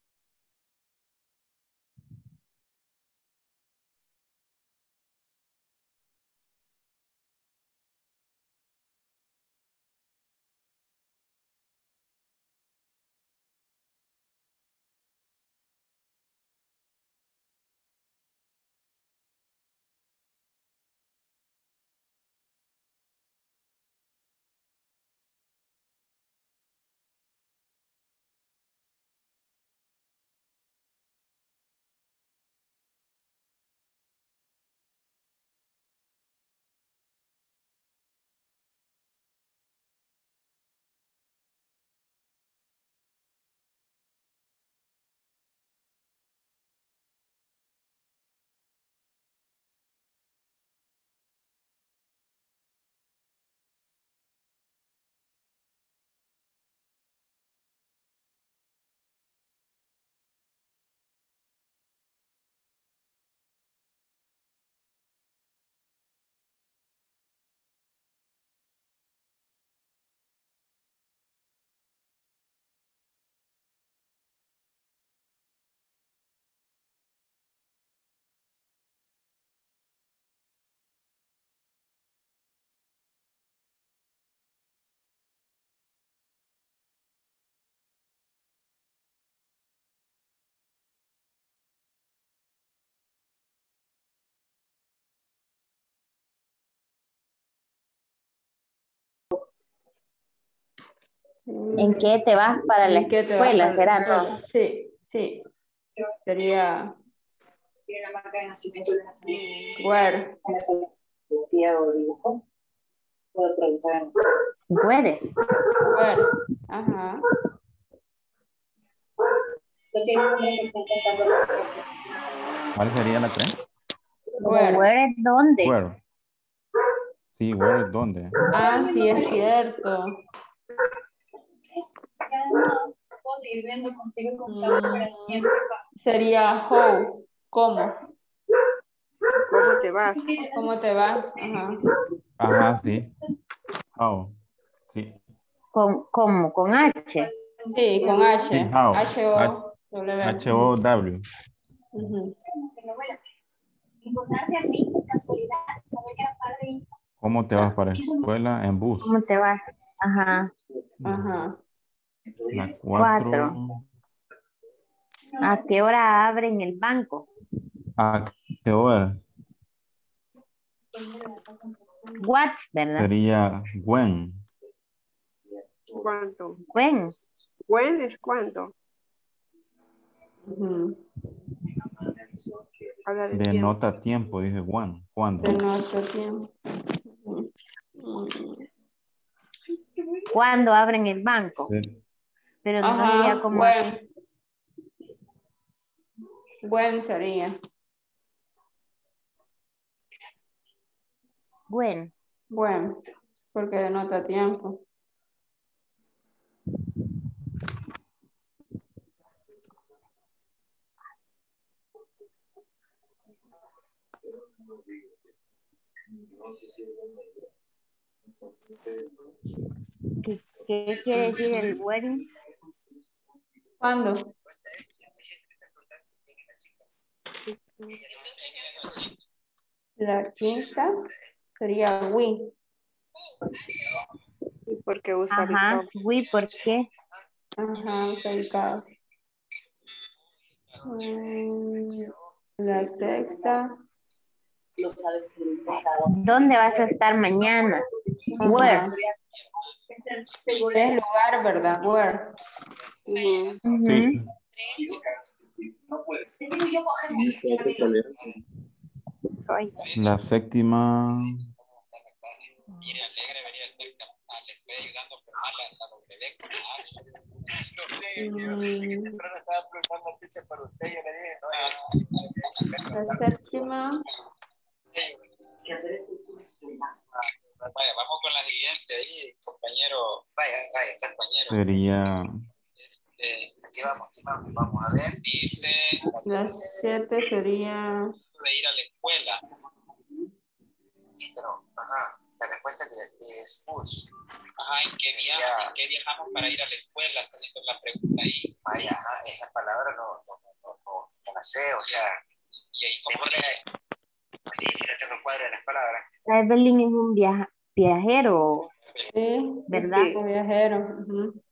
¿En qué te vas para la ¿En qué te vas escuela, para la Gerardo? escuela? Sí, sí. Sería Tiene la marca de nacimiento de nuestra where. fotografía o dibujo. Puedo preguntar. Where. Where. Ajá. Yo tengo un nombre que está intentando hacer. ¿Cuál sería la tres? Where. Where es dónde. Where. Sí, where es dónde. Ah, sí, es cierto. Puedo seguir viendo contigo con Mm, sería how. ¿Cómo? ¿Cómo te vas? ¿Cómo te vas? Ajá. Ajá, sí. How. Sí. Con, ¿Cómo? ¿Con H? Sí, con H. Sí, how. H O W. H O W. Ujú. Encontrarse así, casualidad, saber que era padre. ¿Cómo te vas para la escuela en bus? ¿Cómo te vas? Ajá. Ajá. La cuatro. Cuatro. ¿A qué hora abren el banco? ¿A qué hora? What, ¿verdad? Sería when. ¿Cuánto? When. When es cuánto. Ujú. Habla de tiempo. Denota tiempo, dije when. ¿Cuándo? Denota tiempo. Mm. Cuando abren el banco. Sí. Pero no Ajá, sería como... when. When sería. When. When. Porque denota tiempo. ¿Qué, qué quiere decir el when? ¿Cuándo? La quinta sería we. ¿Y por qué usa Ajá, become? we, ¿por qué? Ajá, usa because. Mm, la sexta. ¿Dónde vas a estar mañana? Where. Ajá. Es lugar, ¿verdad? Where. Ujú. Ujú. Sí. Ay, La séptima. Mm, la séptima. Vaya, vamos con la siguiente ahí, compañero. Vaya, vaya, compañero. Sería. Eh, aquí vamos, aquí vamos, vamos a ver. Dice. La siete sería. De ir a la escuela. Sí, pero, ajá, la respuesta es push. Ajá, ¿en qué viajamos, ¿en qué viajamos para ir a la escuela? Haciendo la pregunta ahí. Vaya, ajá, esa palabra no, no, no, no, no la sé, o sea. Y ahí, ¿cómo le? Sí, sí, no tengo el cuadro de las palabras. Traveling es un viaja, viajero, Sí, ¿verdad? un viajero. Ujú.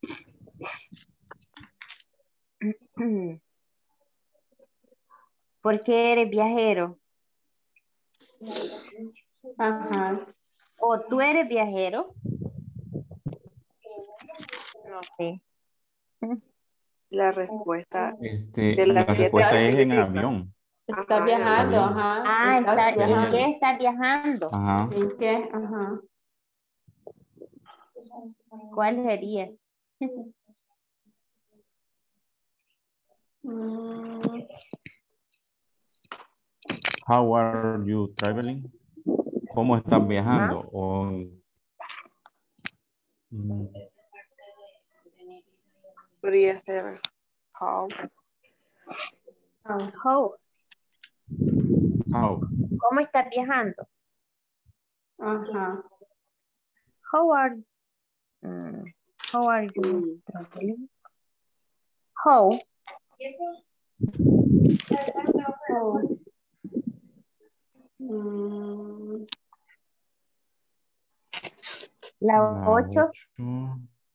¿Por qué eres viajero? Ajá. ¿O tú eres viajero? No sé. La respuesta Este, de la las siete respuesta que es en significa. avión. Está Ajá, viajando, avión. ajá. Ah, Estás está, ¿en viajando. qué está viajando? Ajá. ¿En qué? Ajá. ¿Cuál sería? Mm, How are you traveling? ¿Cómo estás viajando? O, mm, podría ser how. How. how? ¿Cómo estás viajando? Ajá. How are, mm, how are you traveling? How. Oh. Mm, La La ocho. ocho.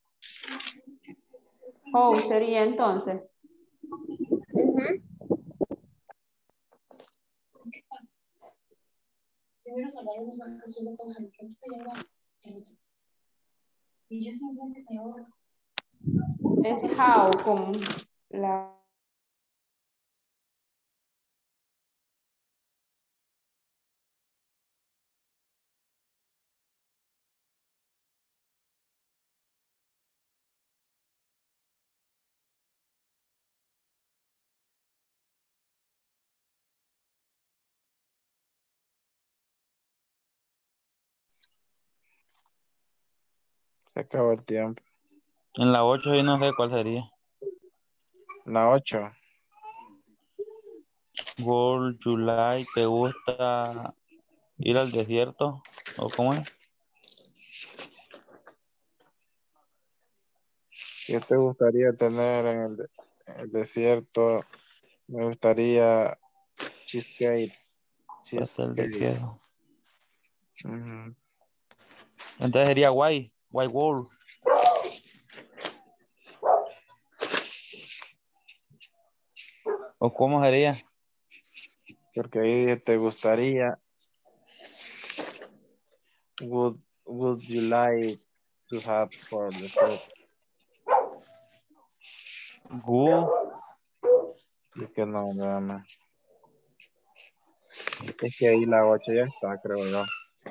oh, sería entonces. Ujú. Primero salvamos la canción de todos en que estoy llegando. Y yo simplemente estoy ahora. Es how, con la. Se acabó el tiempo. En la ocho yo no sé cuál sería. La ocho. Would you like, ¿te gusta ir al desierto? ¿O cómo es? ¿Qué te gustaría tener en el, de- en el desierto? Me gustaría cheesecake. Pastel de Cheesecake. queso. Ujú. Entonces sería white, white world. ¿O cómo sería? Porque ahí te gustaría. Would, would you like to have for the group? Good. Es que no, véame. Es que ahí la ocho ya está, creo yo.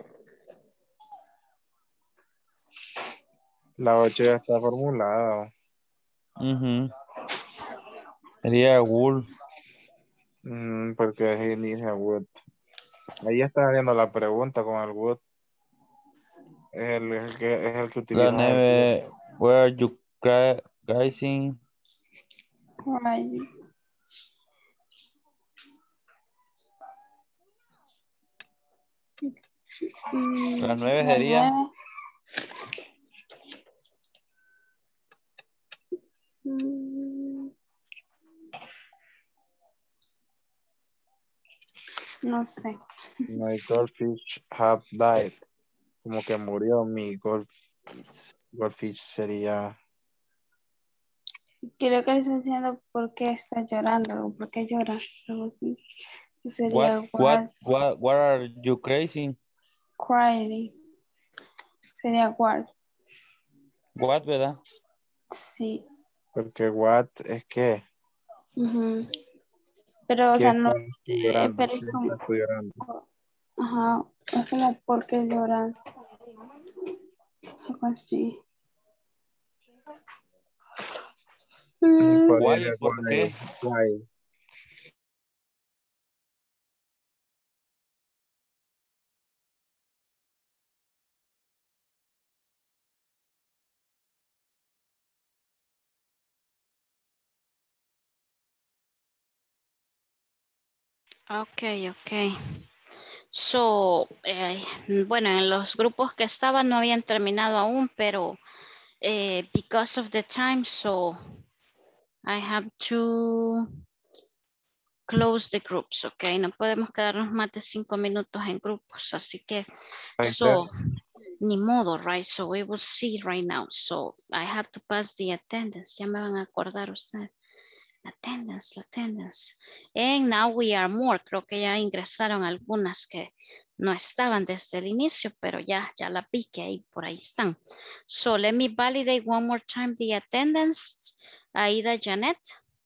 La ocho ya está formulada. Ujú. Sería would. Mm, porque he dice would. Ahí está viendo la pregunta con el would. Es el, el que, es el que La utiliza el would. neve, where are you cra- grazing? Right. Mm, La nueve la sería. nueve. Mm, no sé. My goldfish have died. Como que murió mi goldfish. Goldfish sería. Creo que está diciendo por qué está llorando o por qué llora. Algo así. Sería What, what, what what, what are you crazy? crying. Sería what. What, ¿verdad? Sí. Porque what es que. Ujú. Pero, o ¿Qué sea, no. estás eh, llorando? pero es ¿Qué como. estás llorando? Ajá. Es como por qué lloran. Algo así. Mm, Podría Why, ser ¿por qué? why. Why. Ok, ok. So, eh, bueno, en los grupos que estaban no habían terminado aún, pero eh, because of the time, so I have to close the groups, ok. No podemos quedarnos más de cinco minutos en grupos, así que, so, ni modo, right? So we will see right now. So I have to pass the attendance. Ya me van a acordar ustedes. Attendance, attendance. And now we are more. Creo que ya ingresaron algunas que no estaban desde el inicio, pero ya, ya la vi que ahí, por ahí están. So let me validate one more time the attendance. Aida Janet.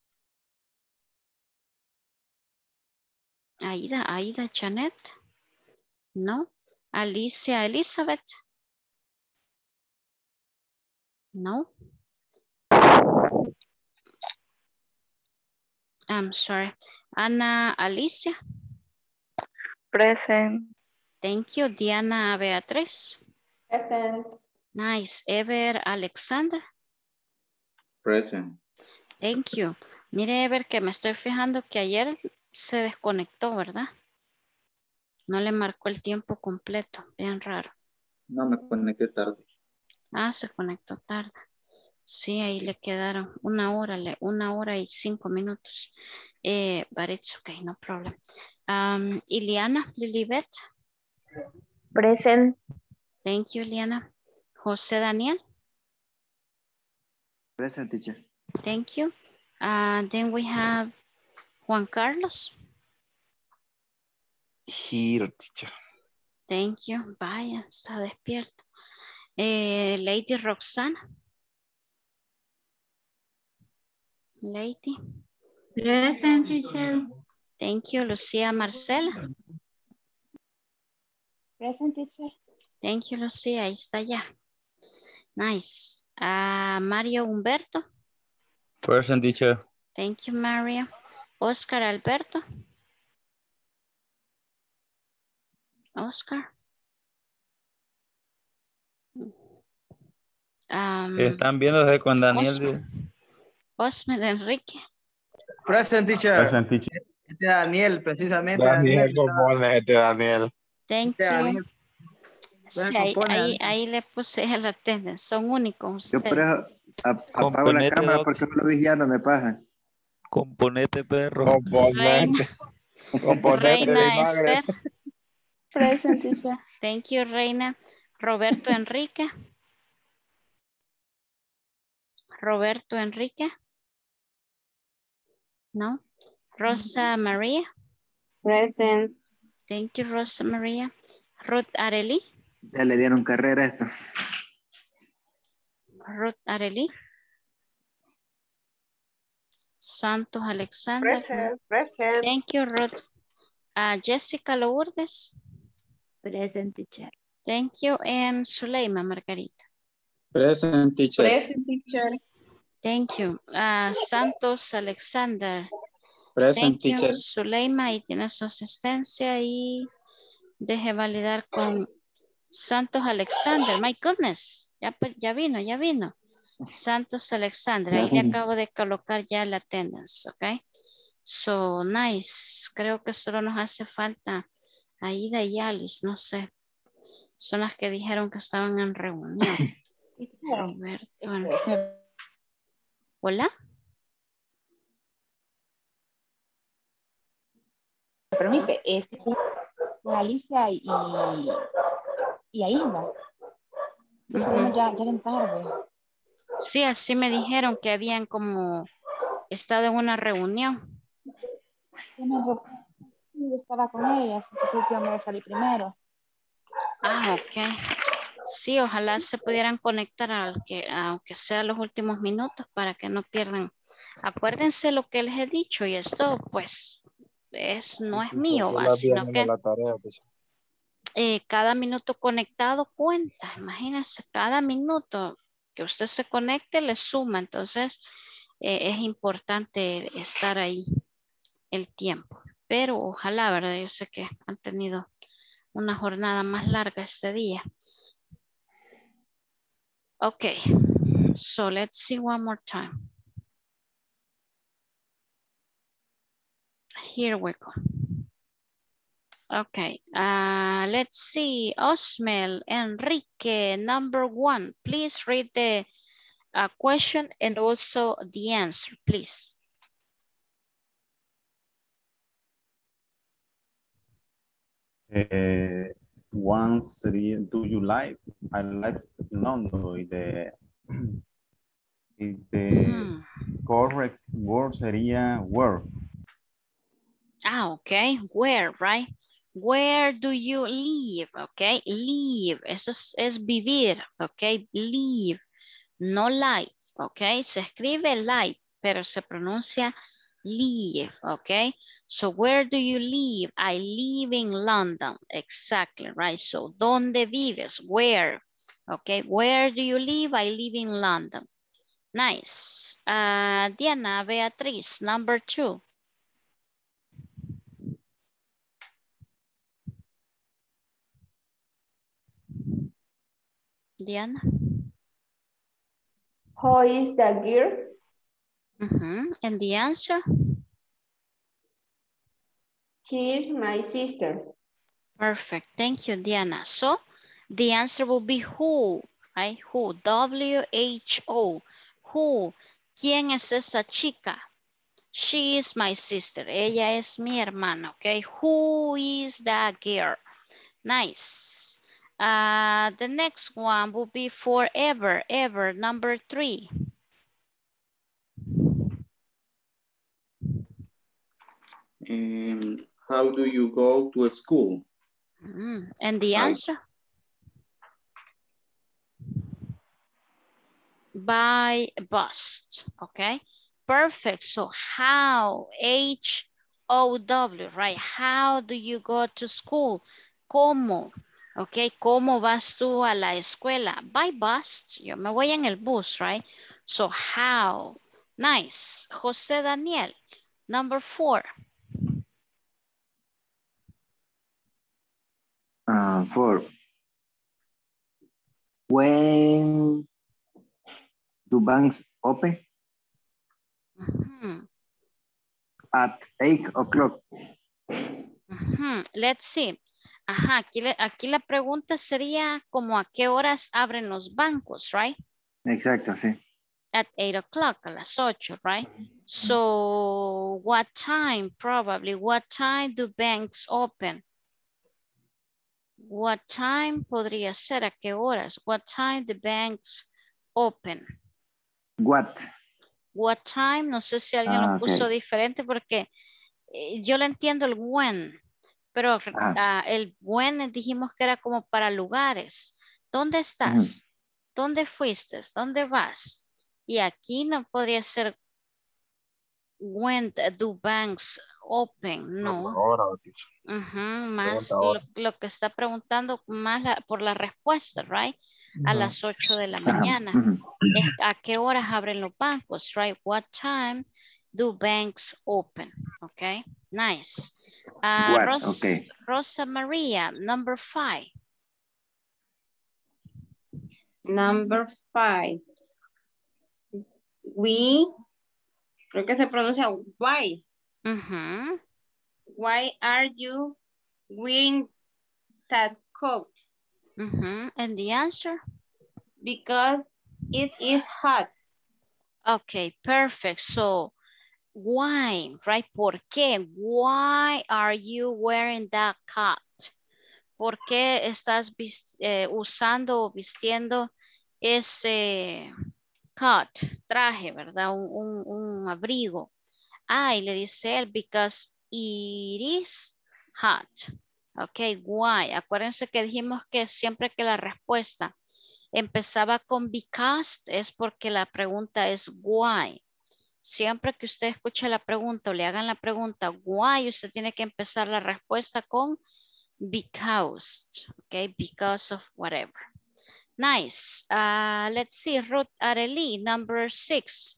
Aida, Aida Janet. No. Alicia Elizabeth. No. I'm sorry. Ana Alicia. Present. Thank you. Diana Beatriz. Present. Nice. Ever Alexandra. Present. Thank you. Mire, Ever, que me estoy fijando que ayer se desconectó, ¿verdad? No le marcó el tiempo completo. Bien raro. No me conecté tarde. Ah, se conectó tarde. Sí, ahí le quedaron una hora, le- una hora y cinco minutos. Eh, but it's okay, no problem. Um, Iliana, Lilibet. Present. Thank you, Iliana. José Daniel. Present, teacher. Thank you. Uh, then we have Juan Carlos. Here, teacher. Thank you. Vaya, está despierto. Eh, Lady Roxana. Lady. Present, teacher. Thank you. Lucía Marcela. Present, teacher. Thank you, Lucía. Ahí está ya. Nice. Ah, Mario Humberto. Present, teacher. Thank you, Mario. Oscar Alberto. Oscar. Um, Están viéndose con Daniel. Osman. Osman Enrique. Present, teacher. Present, teacher. Este Daniel, precisamente Daniel, Daniel. compone este Daniel. Thank Este you. Daniel. Sí, ahí, ahí, ahí le puse el attendance. Son únicos Yo por ustedes. eso ap- apago la Componente, cámara Doc. porque no lo vigilando me pasa. Componente, perro. Reina, Componente. Componente Reina vinagre. Esther. Present, teacher. Thank you, Reina. Roberto Enrique. Roberto Enrique. No. Rosa María. Present. Thank you, Rosa Maria. Ruth Areli. Ya le dieron carrera a esto. Ruth Areli. Santos Alexander. Present, present. Thank you, Ruth. Uh, Jessica Lourdes. Present, teacher. Thank you. And Zuleima Margarita. Present, teacher. Present, teacher. Thank you. Uh, Santos Alexander. Present, Thank you. teacher. Zuleima, ahí tiene su asistencia y deje validar con Santos Alexander. My goodness. Ya, ya vino, ya vino. Santos Alexander. Ahí le acabo de colocar ya la attendance, ¿ok? So, nice. Creo que solo nos hace falta Aida y Alice, no sé. Son las que dijeron que estaban en reunión. Roberto, bueno. Hola. Permite, es Alicia y, y Aida. Uh-huh. Ya, ya en tarde. Sí, así me dijeron que habían como estado en una reunión. Yo estaba con ella, entonces yo me salí primero. Ah, ok. Sí, ojalá se pudieran conectar al que, aunque sea los últimos minutos para que no pierdan. Acuérdense lo que les he dicho y esto pues es, no es mío, va, sino que la tarea, pues. eh, cada minuto conectado cuenta. Imagínense, cada minuto que usted se conecte le suma. Entonces eh, es importante estar ahí el tiempo. Pero ojalá, ¿verdad? Yo sé que han tenido una jornada más larga este día. Okay, so let's see one more time. Here we go. Okay, uh, let's see. Osmel, Enrique, number one. Please read the uh, question and also the answer, please. Uh, one sería, do you like? I like London. Is the, is the Mm. correct word sería where. Ah, okay, where, right? Where do you live? Okay, live, eso es, es vivir, okay, live, no life, okay, se escribe life, pero se pronuncia live, okay? So where do you live? I live in London, exactly, right? So, ¿dónde vives? Where? Okay, where do you live? I live in London. Nice. Uh, Diana Beatriz, number two. Diana. How is the girl? Mm-hmm. And the answer? She is my sister. Perfect. Thank you, Diana. So the answer will be who, right? Who, W H O. Who, ¿quién es esa chica? She is my sister. Ella es mi hermana, okay? Who is that girl? Nice. Uh, the next one will be forever, ever, number three. Um, how do you go to school? Mm, and the I. answer? By bus, okay? Perfect. So how, H O W, right? How do you go to school? ¿Cómo? Okay, ¿cómo vas tú a la escuela? By bus. Yo me voy en el bus, right? So how? Nice. José Daniel, number four. Uh, four. When do banks open? Mm-hmm. At eight o'clock. Mm-hmm. Let's see. Ajá, aquí, le, aquí la pregunta sería como a qué horas abren los bancos, right? Exacto, sí. At eight o'clock, a las ocho, right? So what time, probably, what time do banks open? What time podría ser, a qué horas? What time the banks open? What? What time, no sé si alguien Ah, lo puso okay. diferente porque eh, yo le entiendo el when, pero Ajá. uh, el when dijimos que era como para lugares. ¿Dónde estás? Ujú. ¿Dónde fuiste? ¿Dónde vas? Y aquí no podría ser when do banks open, no. Ahora, Ujú, pregunta más ahora. lo, lo que está preguntando más la- por la respuesta, right? A Ujú. las ocho de la Ajá. mañana. Ujú. Es a qué horas abren los bancos, right? What time do banks open? Okay, nice. Uh, What? Ros Okay. Rosa Maria, number five. Number five. We, creo que se pronuncia why. Ujú. Why are you wearing that coat? Ujú. And the answer? Because it is hot. Okay, perfect. So, why, right? ¿Por qué? Why are you wearing that coat? ¿Por qué estás vis- eh, usando o vistiendo ese coat, traje, ¿verdad? Un, un, un abrigo. Ah, y le dice él, because it is hot. Ok, why? Acuérdense que dijimos que siempre que la respuesta empezaba con because es porque la pregunta es why. Siempre que usted escuche la pregunta o le hagan la pregunta why, usted tiene que empezar la respuesta con because, okay, because of whatever. Nice. Uh, let's see, Ruth Areli, number six.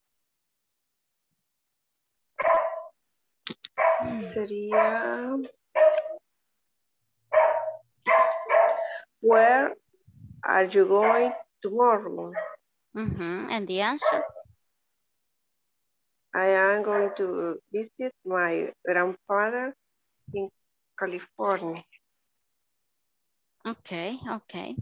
Sería, where are you going tomorrow? Mm-hmm. And the answer? I am going to visit my grandfather in California. Okay, okay.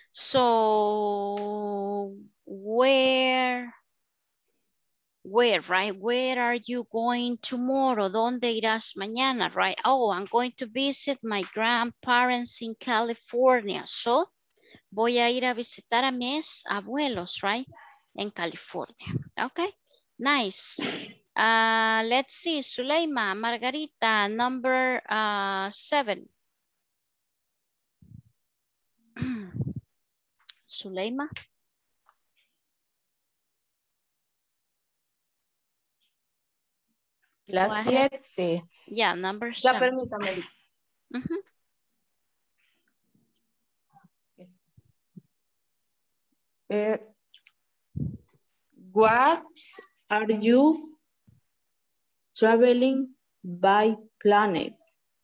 So, where, where, right? Where are you going tomorrow? ¿Dónde irás mañana, right? Oh, I'm going to visit my grandparents in California. So, voy a ir a visitar a mis abuelos, right? En California. Okay, nice. Uh, let's see, Zuleima, Margarita, number uh, seven. Zuleima. La Go ahead. siete. Yeah, number Ya, seven. permítame. Mm-hmm. Eh, what are you traveling by planet?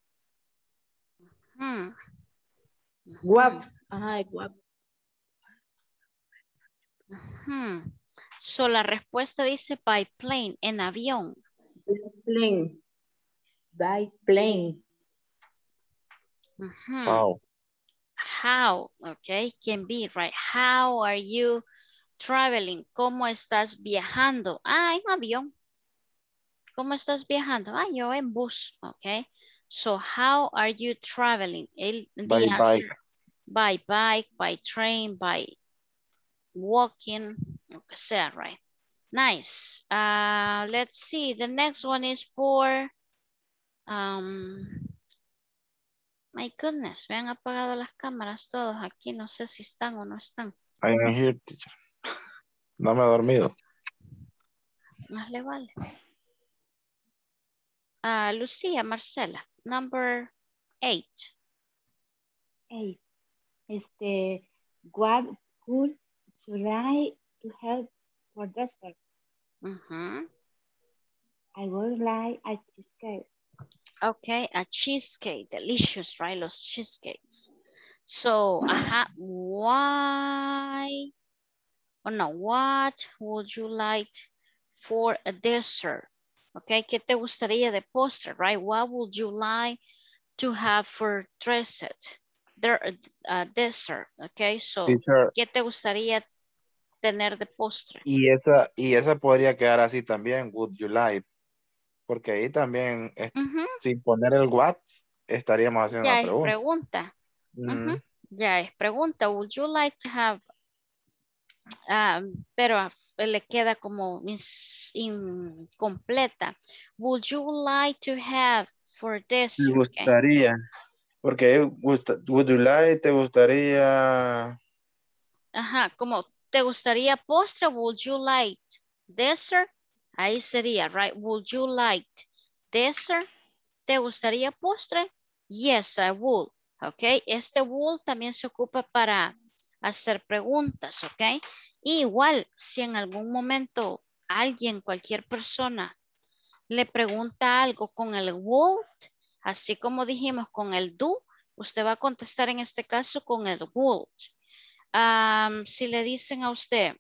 Hmm. What? Ajá, what? Hmm. So la respuesta dice by plane, en avión. Plane. By plane. Mm-hmm. How? How, okay, can be, right? How are you traveling? ¿Cómo estás viajando? Ah, en avión. ¿Cómo estás viajando? Ah, yo en bus, okay. So how are you traveling? El, the By answer, bike. by bike, by train, by walking, lo que sea, right? Nice. Uh, let's see. The next one is for, um, my goodness, me han apagado las cámaras todos aquí. No sé si están o no están. I am here, teacher. No me he dormido. Más le vale. Uh, Lucía, Marcela, number eight. Hey, este, what could try to help for dessert? Mm-hmm. I would like a cheesecake. Okay, a cheesecake, delicious, right? Los cheesecakes. So, ajá, why, or no, what would you like for a dessert? Okay, ¿qué te gustaría de postre, right? What would you like to have for dessert? There, uh, dessert, okay? So, Teacher, ¿qué te gustaría tener de postre? y esa, y esa podría quedar así también, would you like? Porque ahí también, es- Uh-huh. sin poner el what, estaríamos haciendo Ya una es pregunta. pregunta. Mm. Uh-huh. Ya es pregunta. Would you like to have ah, pero le queda como ins- incompleta. Would you like to have for this? Me gustaría. Porque gusta, would you like, te gustaría. Ajá, como te gustaría postre, would you like dessert? Ahí sería, right? Would you like dessert? ¿Te gustaría postre? Yes, I would. Ok, este would también se ocupa para hacer preguntas, ok. Y igual, si en algún momento alguien, cualquier persona, le pregunta algo con el would, así como dijimos con el do, usted va a contestar en este caso con el would. Um, si le dicen a usted,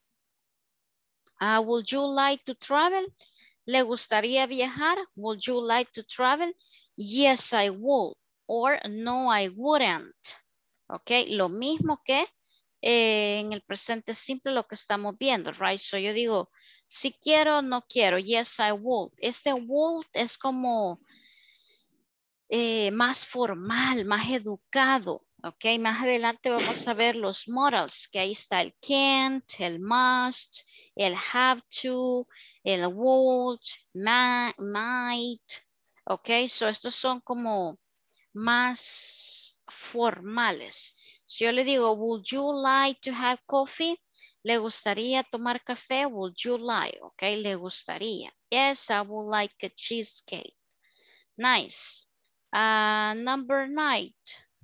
uh, would you like to travel? ¿Le gustaría viajar? Would you like to travel? Yes, I would. Or no, I wouldn't. Ok, lo mismo que eh, en el presente simple lo que estamos viendo, right? So yo digo, si quiero, no quiero. Yes, I would. Este would es como eh, más formal, más educado. Ok, más adelante vamos a ver los modals, que ahí está el can't, el must, el have to, el would, ma might. Ok, so estos son como más formales. Si yo le digo, would you like to have coffee? ¿Le gustaría tomar café? Would you like? Ok, le gustaría. Yes, I would like a cheesecake. Nice. Uh, number nine.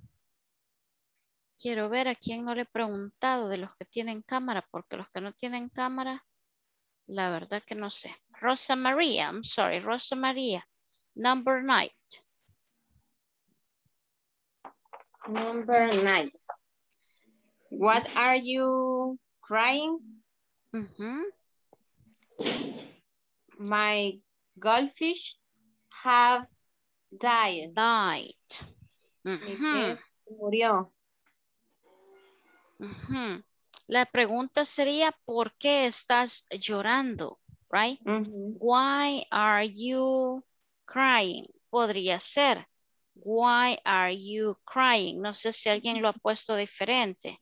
Quiero ver a quién no le he preguntado de los que tienen cámara, porque los que no tienen cámara, la verdad que no sé. Rosa María, I'm sorry, Rosa María. Number nine. Number nine. What are you crying? Mm-hmm. My goldfish have died. Died. Mi Mm-hmm. pez murió. Mm-hmm. La pregunta sería, ¿por qué estás llorando? Right? Mm-hmm. Why are you crying? Podría ser. Why are you crying? No sé si alguien lo ha puesto diferente.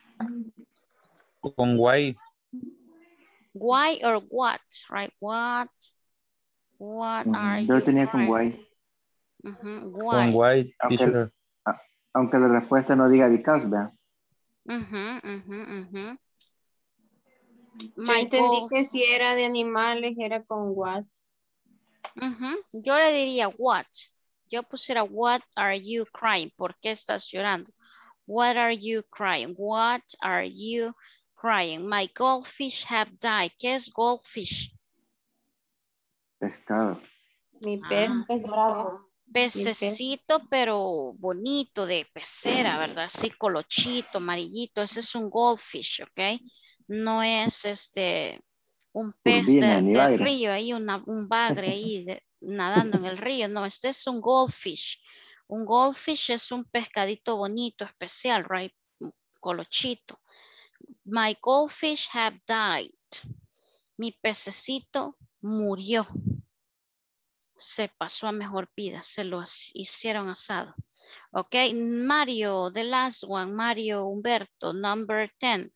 Con why. Why or what, right? What? What are Yo you tenía con crying? why. Uh-huh. Con Why? why, Aunque, teacher. aunque la respuesta no diga because, ¿verdad? Uh-huh, uh-huh, uh-huh. Yo entendí que si era de animales era con what. Uh-huh. Yo le diría what. Yo pusiera what are you crying? ¿Por qué estás llorando? What are you crying? What are you crying? My goldfish have died. ¿Qué es goldfish? Pescado. Mi pez Ah, es bravo. pececito, pero bonito de pecera, ¿verdad? Así colochito, amarillito. Ese es un goldfish, ¿ok? No es este un pez Turbina, de, ni de bagre. río, ahí una, un bagre ahí de, nadando en el río. No, este es un goldfish. Un goldfish es un pescadito bonito, especial, right? Colochito. My goldfish have died. Mi pececito murió. Se pasó a mejor vida, se lo hicieron asado. Ok, Mario, the last one, Mario Humberto, number ten.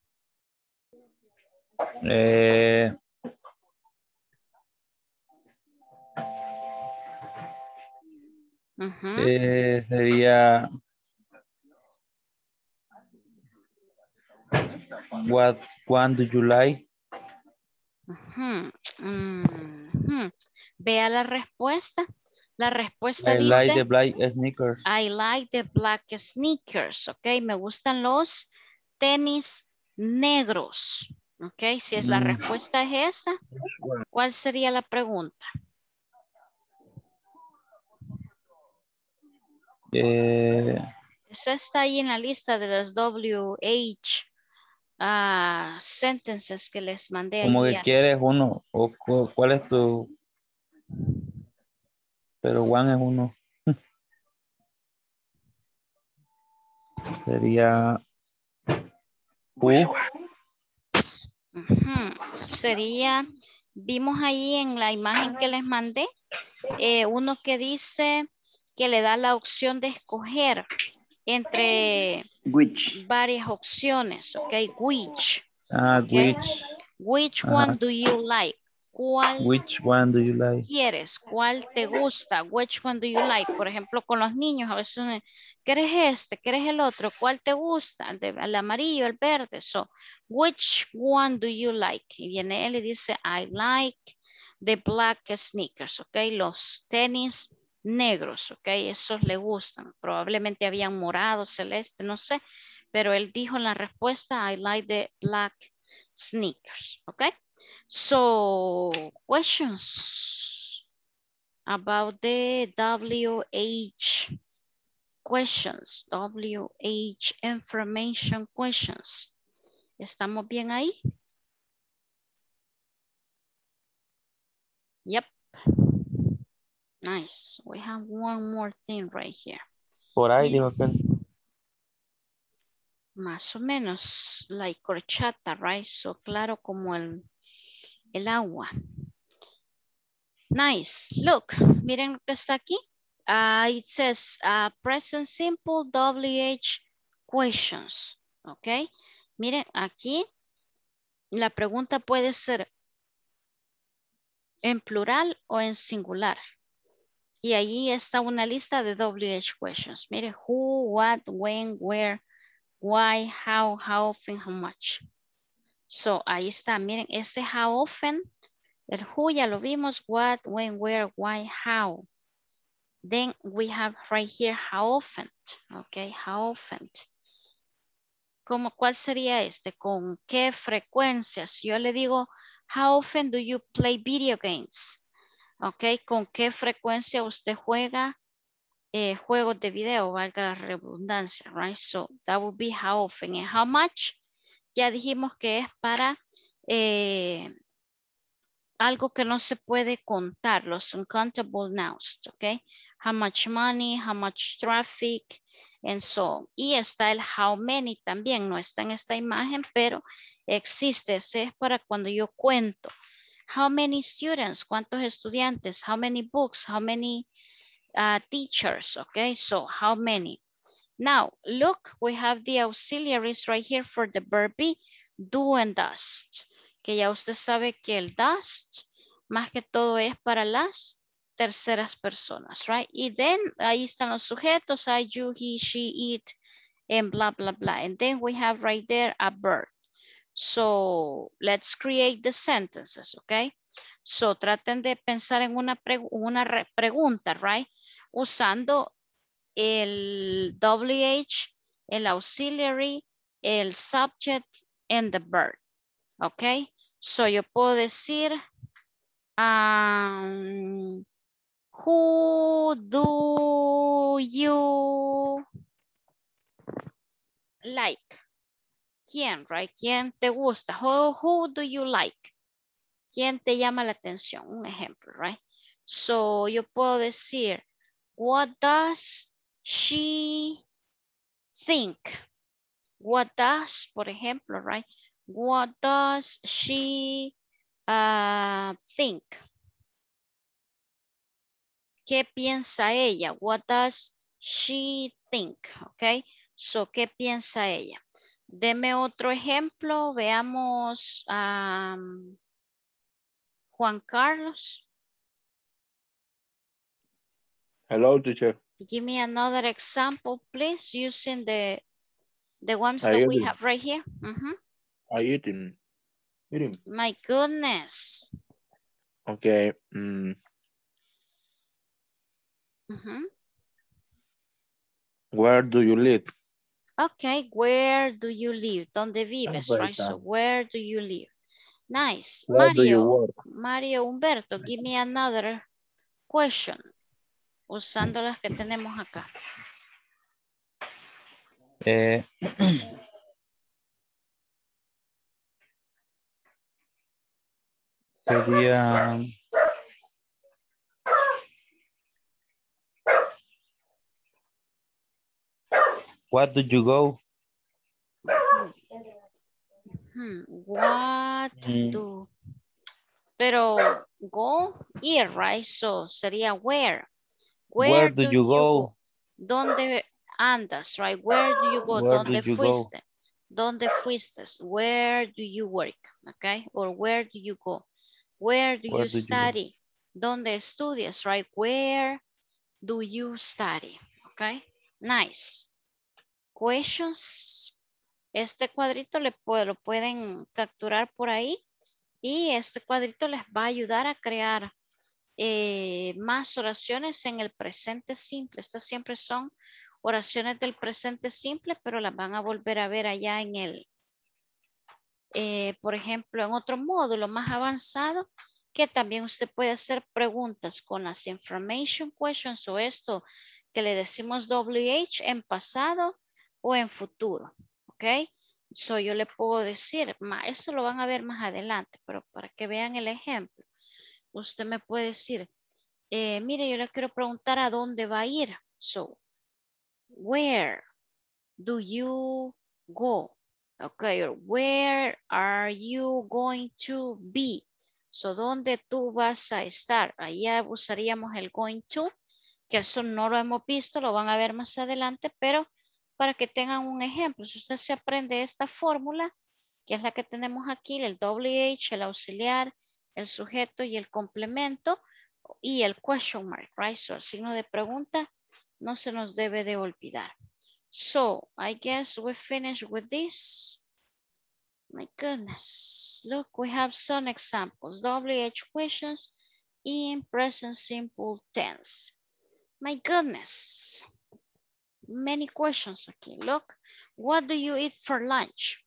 Eh, Uh-huh. eh, sería what one do you like? Uh-huh. Uh-huh. Vea la respuesta. La respuesta I dice, like the black sneakers. I like the black sneakers. Ok, me gustan los tenis negros. Ok, si es la Mm. respuesta es esa, ¿cuál sería la pregunta? Eh, Esa está ahí en la lista de las W H uh, sentences que les mandé como que ayer. quieres uno o cu- cuál es tu, pero one es uno. Sería who. Uh-huh. Sería, vimos ahí en la imagen que les mandé, eh, uno que dice que le da la opción de escoger entre Which. varias opciones, ok, which. Ah, Okay. which. Which Ajá. one do you like? ¿Cuál Which one do you like? quieres? ¿Cuál te gusta? Which one do you like? Por ejemplo, con los niños a veces uno, ¿quieres este? ¿Quieres el otro? ¿Cuál te gusta? El, de, el amarillo, el verde. So, which one do you like? Y viene él y dice, I like the black sneakers, ¿ok? Los tenis negros, ¿ok? Esos le gustan. Probablemente habían morado, celeste, no sé. Pero él dijo en la respuesta, I like the black sneakers, ¿ok? So, questions about the W H questions, W H information questions. ¿Estamos bien ahí? Yep. Nice. We have one more thing right here. Por ahí dijo aquel. Más o menos, like horchata, right? So, claro como el, el agua. Nice. Look, miren lo que está aquí. Uh, it says uh, present simple W H questions. Ok. Miren, aquí la pregunta puede ser en plural o en singular. Y ahí está una lista de W H questions. Miren, who, what, when, where, why, how, how often, how much. So, ahí está. Miren, ese how often, el who ya lo vimos, what, when, where, why, how. Then we have right here how often, okay, how often. ¿Cómo, ¿Cuál sería este? ¿Con qué frecuencias? Yo le digo, how often do you play video games? Okay, ¿con qué frecuencia usted juega eh, juegos de video? Valga la redundancia, right? So that would be how often. And how much? Ya dijimos que es para eh, algo que no se puede contar, los uncountable nouns, ¿ok? How much money, how much traffic, and so on. Y está el how many también, no está en esta imagen, pero existe. Ese es para cuando yo cuento. How many students, ¿cuántos estudiantes? How many books, how many uh, teachers, ¿ok? So, how many? Now, look, we have the auxiliaries right here for the verb be, do and does. Que ya usted sabe que el does, más que todo es para las terceras personas, right? Y then, ahí están los sujetos, I, you, he, she, it, and blah, blah, blah. And then we have right there a verb. So, let's create the sentences, okay? So, traten de pensar en una, pregu una pregunta, right? Usando el W H, el auxiliary, el subject, and the verb. Ok. So yo puedo decir, um, who do you like? ¿Quién, right? ¿Quién te gusta? Who, who do you like? ¿Quién te llama la atención? Un ejemplo, right? So yo puedo decir, what does she think? What does, por ejemplo, right? What does she uh, think? ¿Qué piensa ella? What does she think? Okay. So, ¿qué piensa ella? Deme otro ejemplo. Veamos um, Juan Carlos. Hello, teacher. Give me another example, please, using the the ones I that we eating. have right here. Mm-hmm. I eating. Eating. My goodness. Okay. Mm. Mm-hmm. Where do you live? Okay, where do you live? ¿Dónde vives, Right right? So, now. where do you live? Nice. Where do you Mario, work? Mario Humberto, give me another question. Usando las que tenemos acá. Eh, sería... What do you go? Hmm. What Mm. do... Pero go, ir, right? So, sería where. Where, Where do do you you go? go? ¿Dónde andas, right? Where do you go? Where do ¿Dónde you go? fuiste? ¿Dónde fuiste? Where do you work? Okay, or where do you go? Where do Where you do you go? study? ¿Dónde estudias? Right? Where do you study? Okay, nice. Questions. Este cuadrito le puede, lo pueden capturar por ahí y este cuadrito les va a ayudar a crear eh, más oraciones en el presente simple. Estas siempre son oraciones del presente simple, pero las van a volver a ver allá en el, eh, por ejemplo, en otro módulo más avanzado, que también usted puede hacer preguntas con las information questions o esto que le decimos W H en pasado o en futuro. ¿Ok? So yo le puedo decir, esto lo van a ver más adelante, pero para que vean el ejemplo, usted me puede decir, eh, mire, yo le quiero preguntar a dónde va a ir. So, where do you go? Okay, or where are you going to be? So, ¿dónde tú vas a estar? Allá usaríamos el going to, que eso no lo hemos visto, lo van a ver más adelante, pero para que tengan un ejemplo, si usted se aprende esta fórmula, que es la que tenemos aquí, el W H, el auxiliar, el sujeto y el complemento, y el question mark, right? So, el signo de pregunta no se nos debe de olvidar. So, I guess we finished with this. My goodness. Look, we have some examples. W H questions in present simple tense. My goodness. Many questions aquí. Look, what do you eat for lunch?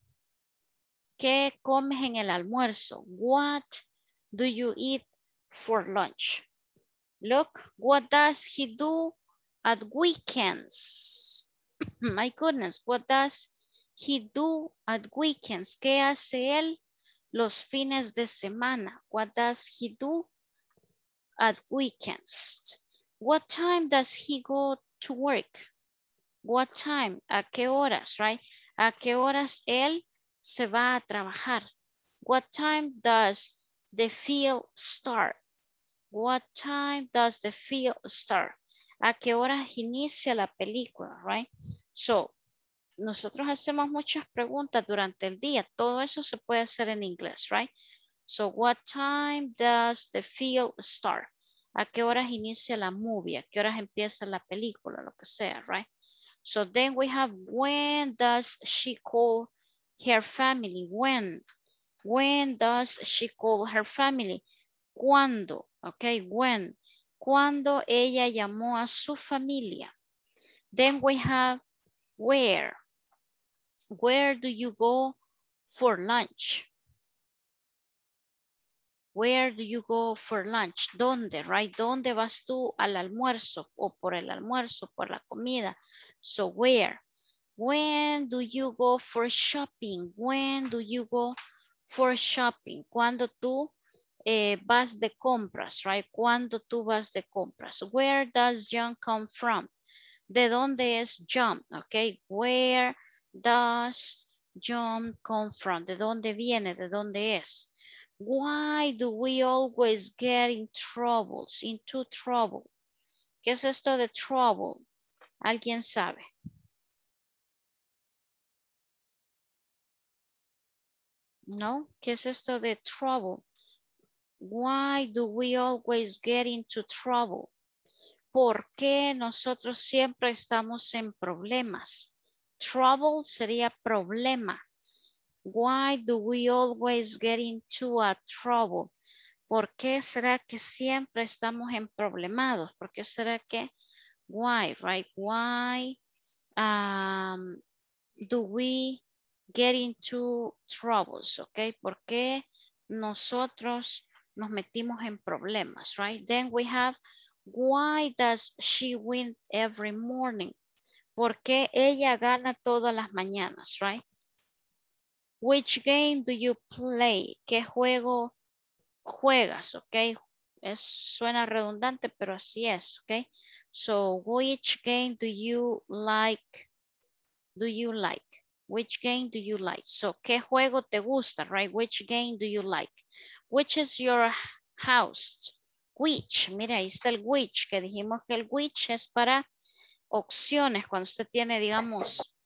¿Qué comes en el almuerzo? What do you eat for lunch? Look, what does he do at weekends? My goodness, what does he do at weekends? ¿Qué hace él los fines de semana? What does he do at weekends? What time does he go to work? What time? ¿A qué horas, right? ¿A qué horas él se va a trabajar? What time does the film start? What time does the film start? ¿A qué horas inicia la película, right? So, nosotros hacemos muchas preguntas durante el día. Todo eso se puede hacer en inglés, right? So, what time does the film start? ¿A qué horas inicia la movie? ¿A qué horas empieza la película? Lo que sea, right? So, then we have, when does she call her family? When? When does she call her family? ¿Cuándo? Okay, when. ¿Cuándo ella llamó a su familia? Then we have where. Where do you go for lunch? Where do you go for lunch? ¿Dónde, right? ¿Dónde vas tú al almuerzo o por el almuerzo, por la comida? So where? When do you go for shopping? When do you go for shopping? ¿Cuándo tú eh, vas de compras, right? ¿Cuándo tú vas de compras? Where does John come from? ¿De dónde es John? Okay, where does John come from? ¿De dónde viene? ¿De dónde es? Why do we always get in troubles, into trouble? ¿Qué es esto de trouble? ¿Alguien sabe? ¿No? ¿Qué es esto de trouble? Why do we always get into trouble? ¿Por qué nosotros siempre estamos en problemas? Trouble sería problema. Why do we always get into a trouble? ¿Por qué será que siempre estamos en problemados? ¿Por qué será que? Why, right? Why um, do we get into troubles? Okay, ¿por qué nosotros nos metimos en problemas, right? Then we have, why does she win every morning? ¿Por qué ella gana todas las mañanas, right? Which game do you play? ¿Qué juego juegas? Ok. Es, suena redundante, pero así es. Ok. So, which game do you like? Do you like? Which game do you like? So, ¿qué juego te gusta? Right? Which game do you like? Which is your house? Which. Mira, ahí está el which, que dijimos que el which es para opciones. Cuando usted tiene, digamos,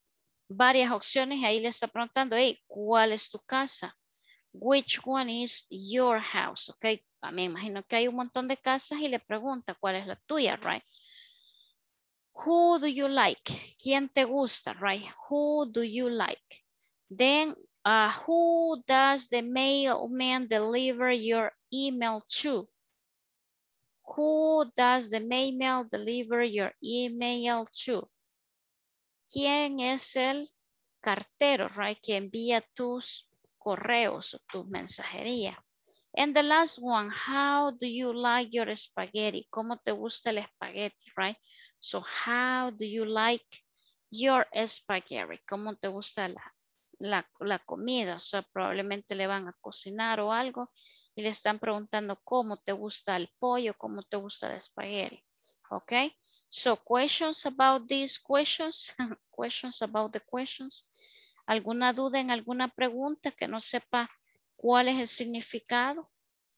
varias opciones y ahí le está preguntando, hey, ¿cuál es tu casa? Which one is your house? Ok, me imagino que hay un montón de casas y le pregunta cuál es la tuya, right? Who do you like? ¿Quién te gusta, right? Who do you like? Then, uh, who does the mailman deliver your email to? Who does the mailman deliver your email to? ¿Quién es el cartero, right? Que envía tus correos o tu mensajería. And the last one, how do you like your spaghetti? ¿Cómo te gusta el espagueti, right? So, how do you like your spaghetti? ¿Cómo te gusta la, la, la comida? O sea, probablemente le van a cocinar o algo y le están preguntando cómo te gusta el pollo, cómo te gusta el espagueti. Okay, so questions about these questions, questions about the questions. ¿Alguna duda en alguna pregunta que no sepa cuál es el significado?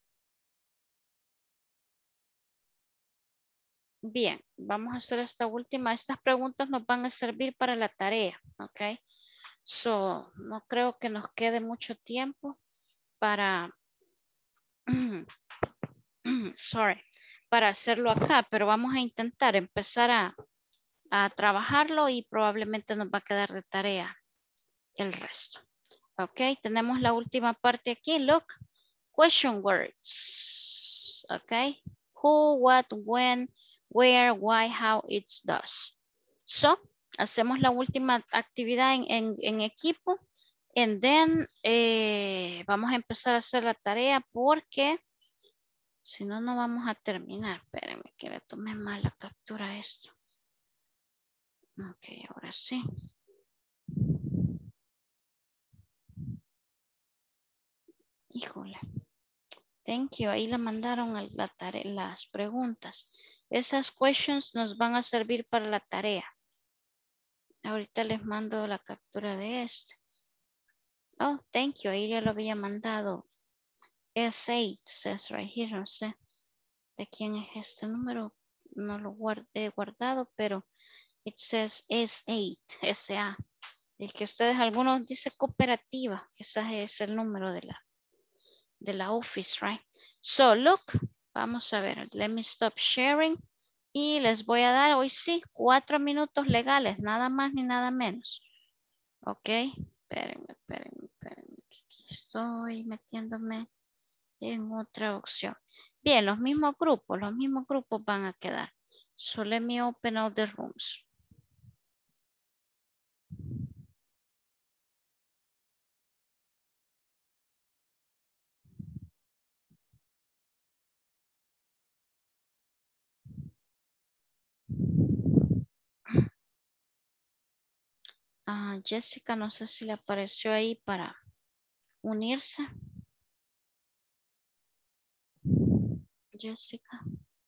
Bien, vamos a hacer esta última. Estas preguntas nos van a servir para la tarea, ok. So, no creo que nos quede mucho tiempo para, sorry, para hacerlo acá, pero vamos a intentar empezar a, a trabajarlo y probablemente nos va a quedar de tarea el resto. Ok, tenemos la última parte aquí. Look, question words. Ok, who, what, when, where, why, how, it's, does. So, hacemos la última actividad en, en, en equipo. And then, eh, vamos a empezar a hacer la tarea porque si no, no vamos a terminar. Espérenme que le tomé mal la captura a esto. Ok, ahora sí. Híjole. Thank you. Ahí le mandaron la tarea, las preguntas. Esas questions nos van a servir para la tarea. Ahorita les mando la captura de este. Oh, thank you. Ahí ya lo había mandado. S eight says right here. No sé de quién es este número. No lo guardé guardado, pero it says S eight. S A. Es que ustedes, algunos dicen cooperativa. Quizás es el número de la de la office, right? So, look, vamos a ver, let me stop sharing y les voy a dar hoy sí cuatro minutos legales, nada más ni nada menos. Ok, espérenme, espérenme, espérenme, que aquí estoy metiéndome en otra opción. Bien, los mismos grupos, los mismos grupos van a quedar. So, let me open all the rooms. Uh, Jessica, no sé si le apareció ahí para unirse. Jessica.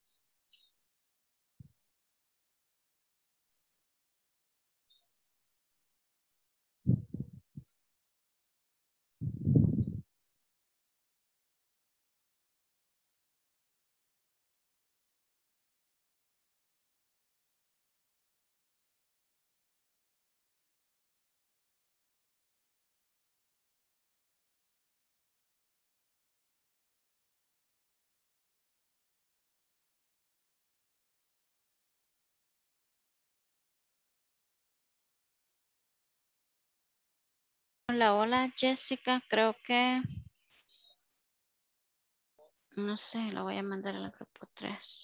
Hola, hola Jessica, creo que, no sé, la voy a mandar al grupo tres.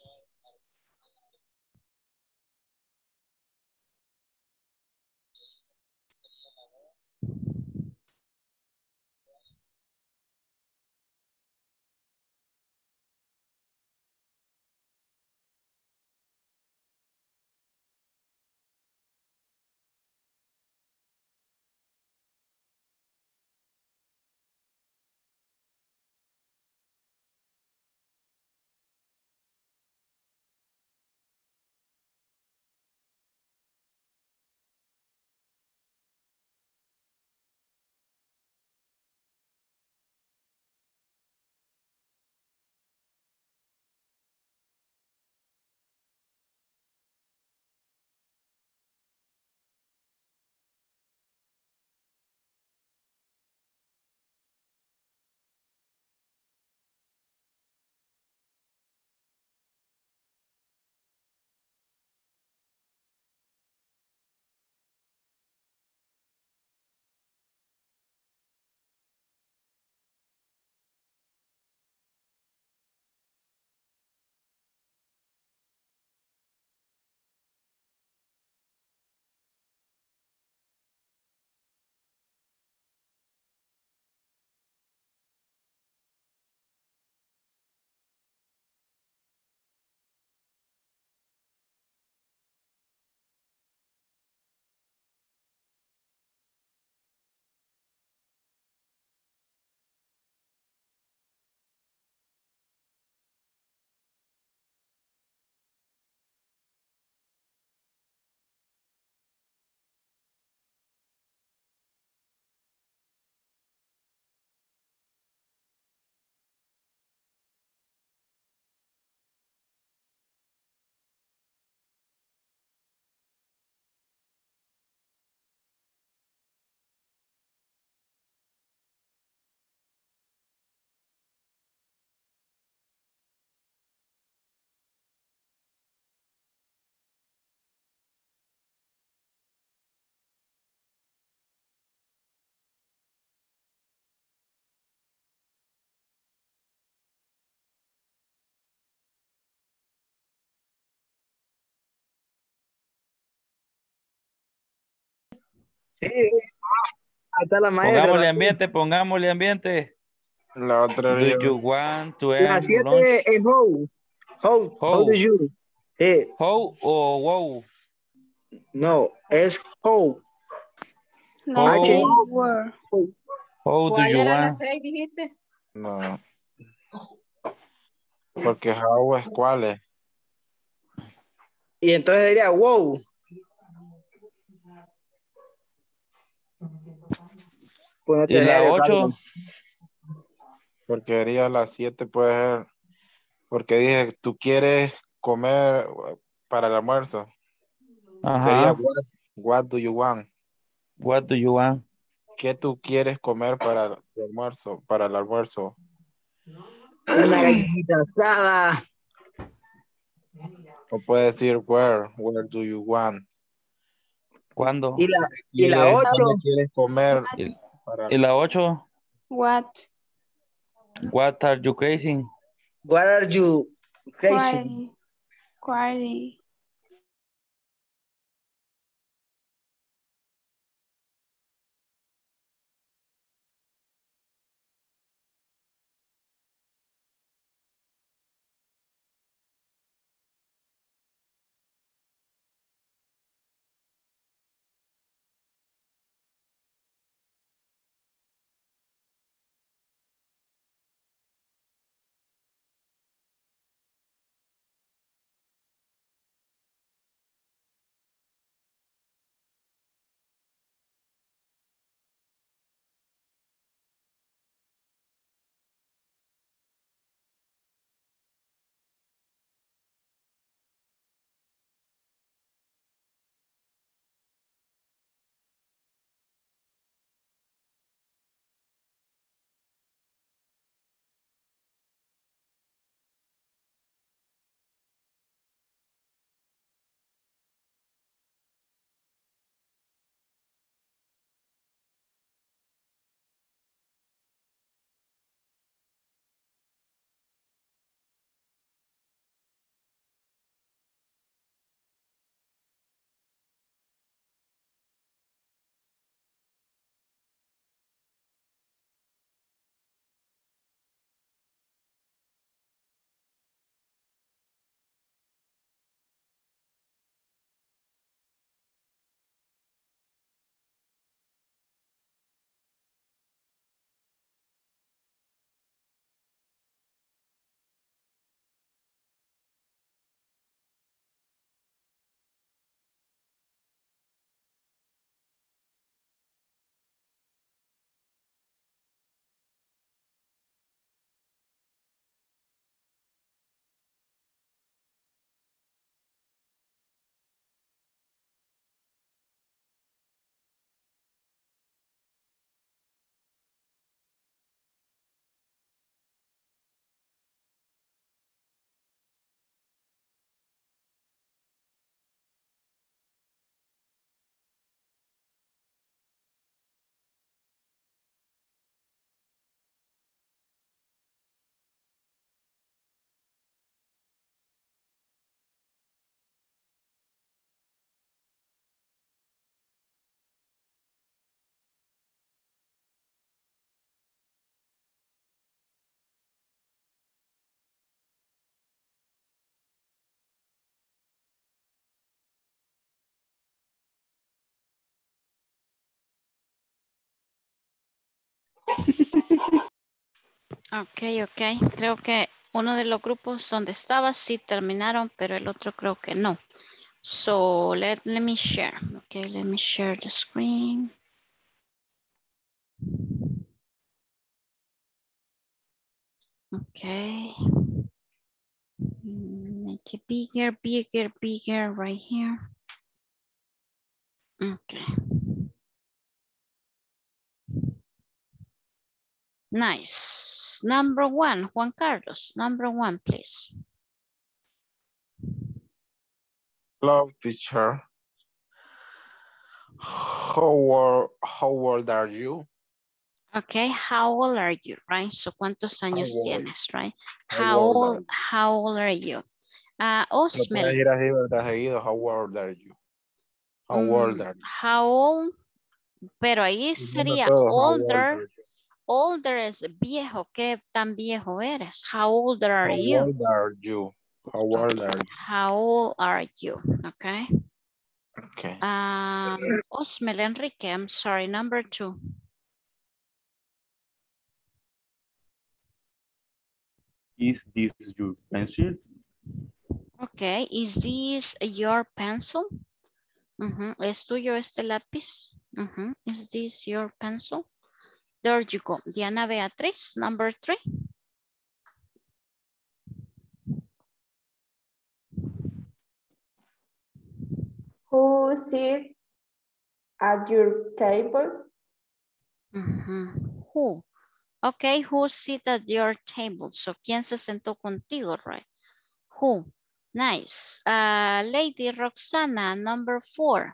Sí, hasta la maestra. Pongámosle La, ambiente, pongámosle ambiente. La otra Do era you want to la end siete lunch? es how. How, how do How. you? Sí. How o wow. No, es how. La H seis O. were. How do ¿Cuál you era la want? seis, dijiste? No. Porque how es cuál es. Y entonces diría wow. Pues no ¿Y te la serio, ocho? Carlos. Porque haría las siete puede ser. Porque dije, tú quieres comer para el almuerzo. Sería Ajá. what, what do you want? What do you want? ¿Qué tú quieres comer para el almuerzo? Para el almuerzo. Una gallinita asada. O puede decir where, where do you want? ¿Cuándo? Y la, y ¿Quieres, la ocho. ¿Dónde quieres comer? ¿Y, Para... y la ocho? What? What are you crazy? What are you crazy? Quality. Quality. Ok, ok. Creo que uno de los grupos donde estaba sí terminaron, pero el otro creo que no. So let, let me share. Okay, let me share the screen. Okay. Make it bigger, bigger, bigger right here. Okay. Nice. Number one, Juan Carlos. Number one, please. Hello, teacher. How old, how old are you? Okay, how old are you, right? So, ¿cuántos años How old? tienes, right? How How old old, are you? how old are you? Uh, Lo puedes Osmel, ir así, ¿verdad? Seguido. How old are you? How mm, old are you? how old Pero ahí Diciendo sería todo, how old older. are you? Older es viejo. ¿Qué tan viejo eres? How old are How you? old are you? How old are you? How old are you? Okay. Okay. Um, Osmel Enrique, I'm sorry, number two. Is this your pencil? Okay, is this your pencil? Uh-huh. ¿Es tuyo este lápiz? Uh-huh. Is this your pencil? There you go. Diana Beatriz, number three. Who sits at your table? Uh-huh. Who? Okay, who sit at your table? So, ¿quién se sentó contigo, right? Who? Nice. Uh, Lady Roxana, number four.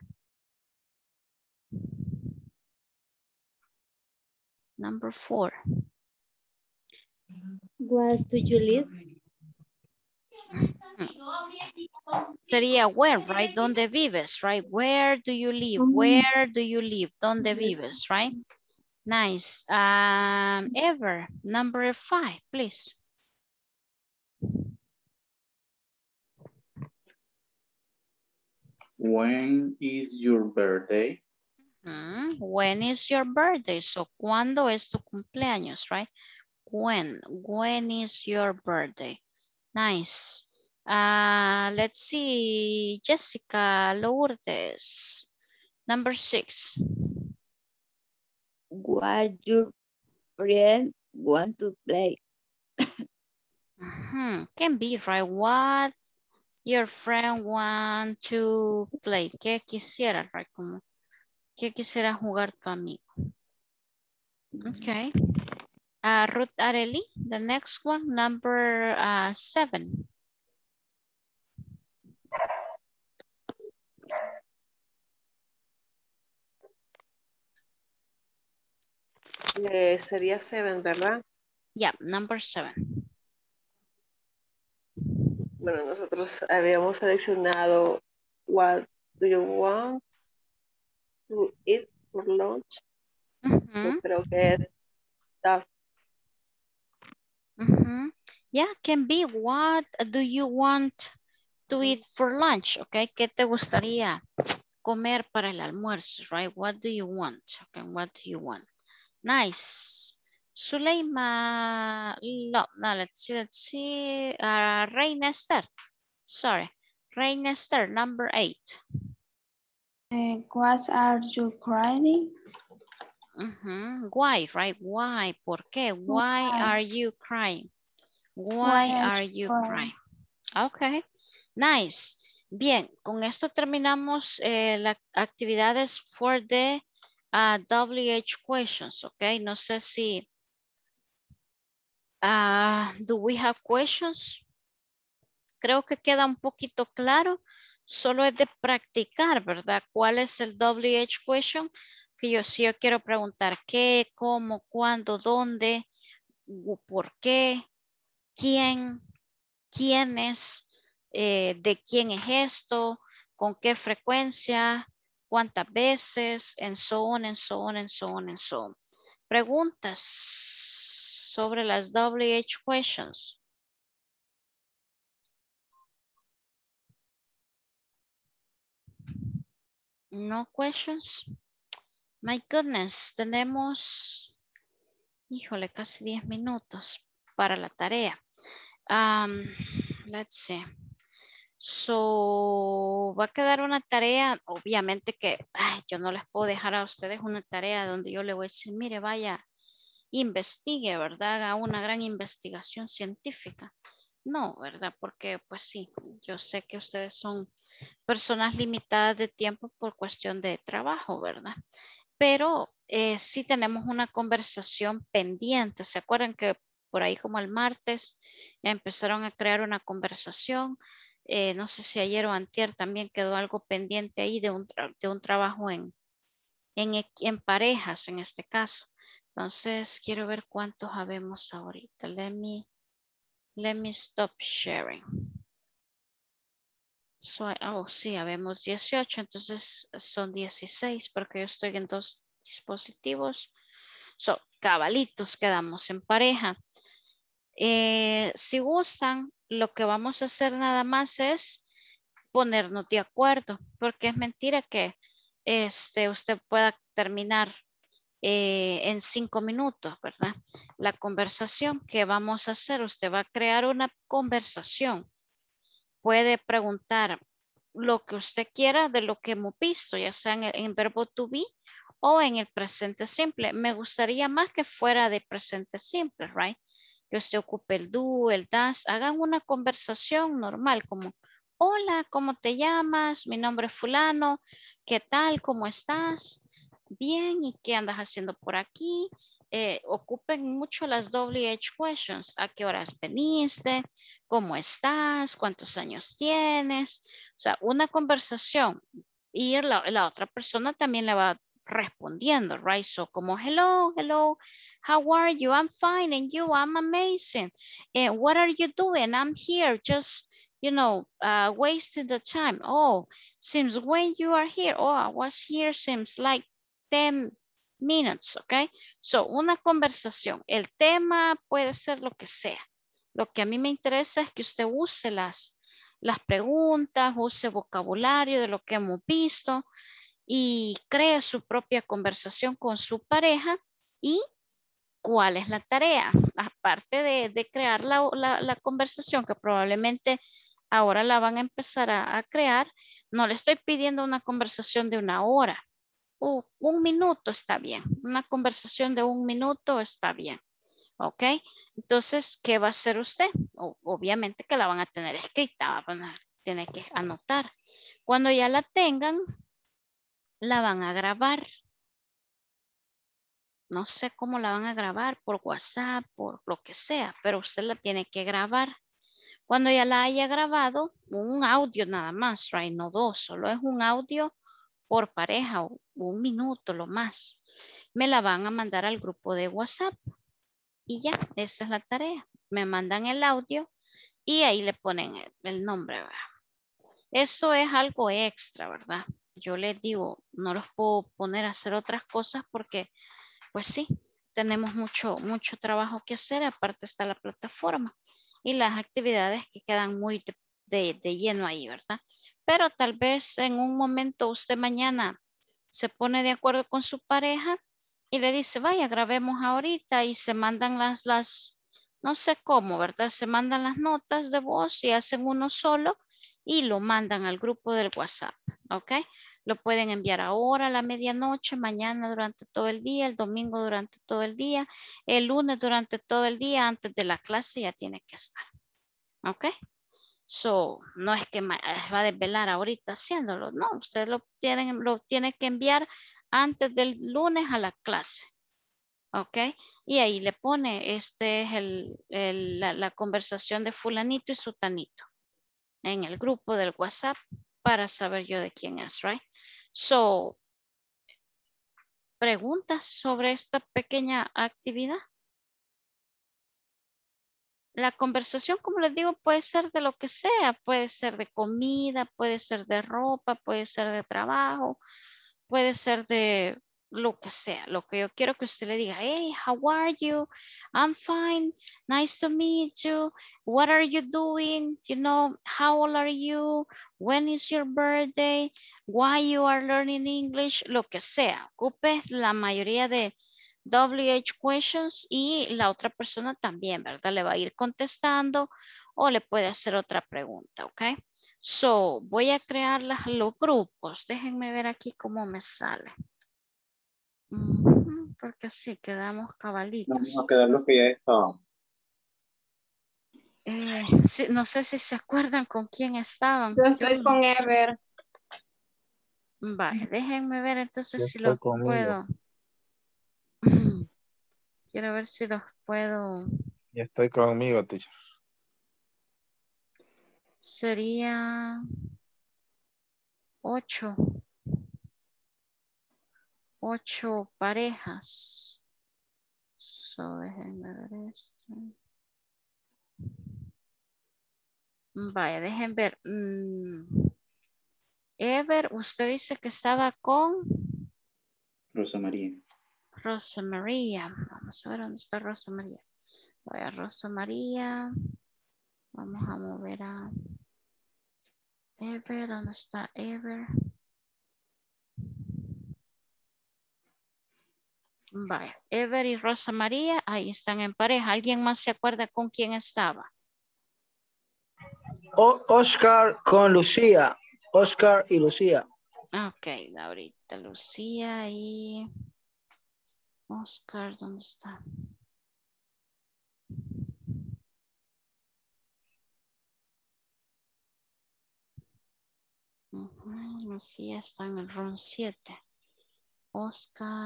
Number four. Where do you live? Sería where, right? ¿Dónde vives, right? Where do you live? Mm. Where do you live? ¿Dónde vives, right? Nice. Um, Ever, number five, please. When is your birthday? Mm, when is your birthday? So, ¿cuándo es tu cumpleaños, right? When? When is your birthday? Nice. Uh, let's see, Jessica Lourdes, number six. What your friend want to play? Hmm, can be, right? What your friend want to play? ¿Qué quisiera, right? Como, ¿qué quisiera jugar tu amigo? Okay. Uh, Ruth Areli, the next one, number uh, seven. Eh, sería seven, ¿verdad? Yeah, number seven. Bueno, nosotros habíamos seleccionado what do you want to eat for lunch. Uh-huh. Yo creo que es that. Uh-huh. Yeah, can be what do you want to eat for lunch, okay? ¿Qué te gustaría comer para el almuerzo, right? What do you want? Okay, what do you want? Nice. Suleima, no, no, let's see, let's see. Uh, Reina Esther, sorry. Reina Esther, number eight. Uh, what are you crying? Uh-huh. Why, right? Why? ¿Por qué? Why Why? are you crying? Why, Why are are you you crying? crying? Okay, nice. Bien, con esto terminamos eh, las actividades for the uh, W H questions, okay? No sé si, uh, do we have questions? Creo que queda un poquito claro. Solo es de practicar, ¿verdad? ¿Cuál es el W H question? Que yo sí yo quiero preguntar qué, cómo, cuándo, dónde, por qué, quién, quiénes, eh, de quién es esto, con qué frecuencia, cuántas veces, and so on, and so on, and so on, and so on. Preguntas sobre las W H questions. No questions. My goodness, tenemos, híjole, casi diez minutos para la tarea. Um, let's see. So, va a quedar una tarea, obviamente que ay, yo no les puedo dejar a ustedes una tarea donde yo le voy a decir, mire, vaya, investigue, ¿verdad? Haga una gran investigación científica. No, ¿verdad? Porque pues sí, yo sé que ustedes son personas limitadas de tiempo por cuestión de trabajo, ¿verdad? Pero eh, sí tenemos una conversación pendiente. ¿Se acuerdan que por ahí como el martes empezaron a crear una conversación? Eh, no sé si ayer o antier también quedó algo pendiente ahí de un, de un trabajo en, en, en parejas en este caso. Entonces quiero ver cuántos habemos ahorita. Let me, let me stop sharing. So, oh, sí, habemos dieciocho, entonces son dieciséis porque yo estoy en dos dispositivos. So, cabalitos, quedamos en pareja. Eh, si gustan, lo que vamos a hacer nada más es ponernos de acuerdo, porque es mentira que este, usted pueda terminar eh, en cinco minutos, ¿verdad? La conversación que vamos a hacer, usted va a crear una conversación. Puede preguntar lo que usted quiera de lo que hemos visto, ya sea en, el, en verbo to be o en el presente simple. Me gustaría más que fuera de presente simple, right? Que usted ocupe el do, el das. Hagan una conversación normal como, hola, ¿cómo te llamas? Mi nombre es fulano. ¿Qué tal? ¿Cómo estás? Bien, ¿y qué andas haciendo por aquí? Eh, ocupen mucho las W H questions. ¿A qué horas veniste? ¿Cómo estás? ¿Cuántos años tienes? O sea, una conversación y la, la otra persona también le va respondiendo, right? So, como, hello, hello, how are you? I'm fine, and you? I'm amazing. And what are you doing? I'm here, just, you know, uh, wasting the time. Oh, since when you are here? Oh, I was here since like ten minutes, okay? So, una conversación. El tema puede ser lo que sea. Lo que a mí me interesa es que usted use las, las preguntas, use vocabulario de lo que hemos visto y cree su propia conversación con su pareja. ¿Y cuál es la tarea? Aparte de, de crear la, la, la conversación, que probablemente ahora la van a empezar a, a crear, no le estoy pidiendo una conversación de una hora. Uh, un minuto está bien. Una conversación de un minuto está bien. ¿Ok? Entonces, ¿qué va a hacer usted? O, obviamente que la van a tener escrita, van a tener que anotar. Cuando ya la tengan, la van a grabar. No sé cómo la van a grabar, por WhatsApp, por lo que sea, pero usted la tiene que grabar. Cuando ya la haya grabado, un audio nada más, right? No dos, solo es un audio por pareja o un minuto lo más. Me la van a mandar al grupo de WhatsApp. Y ya, esa es la tarea. Me mandan el audio y ahí le ponen el, el nombre, ¿verdad? Eso es algo extra, ¿verdad? Yo les digo, no los puedo poner a hacer otras cosas porque, pues sí, tenemos mucho, mucho trabajo que hacer. Aparte está la plataforma y las actividades que quedan muy de, de, de lleno ahí, ¿verdad? Pero tal vez en un momento usted mañana se pone de acuerdo con su pareja y le dice, vaya, grabemos ahorita y se mandan las, las, no sé cómo, ¿verdad? Se mandan las notas de voz y hacen uno solo y lo mandan al grupo del WhatsApp, ¿ok? Lo pueden enviar ahora a la medianoche, mañana durante todo el día, el domingo durante todo el día, el lunes durante todo el día, antes de la clase ya tiene que estar, ¿ok? So, no es que va a desvelar ahorita haciéndolo, no, usted lo tiene, lo tiene que enviar antes del lunes a la clase. ¿Ok? Y ahí le pone, este es el, el, la, la conversación de fulanito y sutanito en el grupo del WhatsApp para saber yo de quién es, right? So, ¿preguntas sobre esta pequeña actividad? La conversación, como les digo, puede ser de lo que sea, puede ser de comida, puede ser de ropa, puede ser de trabajo, puede ser de lo que sea. Lo que yo quiero que usted le diga, hey, how are you? I'm fine. Nice to meet you. What are you doing? You know, how old are you? When is your birthday? Why you are learning English? Lo que sea. Ocupe la mayoría de W H questions y la otra persona también, ¿verdad? Le va a ir contestando o le puede hacer otra pregunta, ¿ok? So, voy a crear las, los grupos. Déjenme ver aquí cómo me sale. Uh-huh, porque sí, quedamos cabalitos. Vamos a quedar los que ya estaban. Eh, sí, no sé si se acuerdan con quién estaban. Yo estoy Yo... con Ever. Vale, déjenme ver entonces Yo si estoy los conmigo. puedo. Quiero ver si los puedo. Ya estoy conmigo, teacher. Sería ocho. Ocho parejas. So, déjenme ver esto. Vaya, dejen ver. Mm. Ever, usted dice que estaba con Rosa María. Rosa María. Vamos a ver dónde está Rosa María. Voy a Rosa María. Vamos a mover a Ever. ¿Dónde está Ever? Vaya, Ever y Rosa María, ahí están en pareja. ¿Alguien más se acuerda con quién estaba? O- Oscar con Lucía. Oscar y Lucía. Ok, ahorita Lucía y Oscar, ¿dónde está? Ujú, Lucía está en el round siete. Oscar.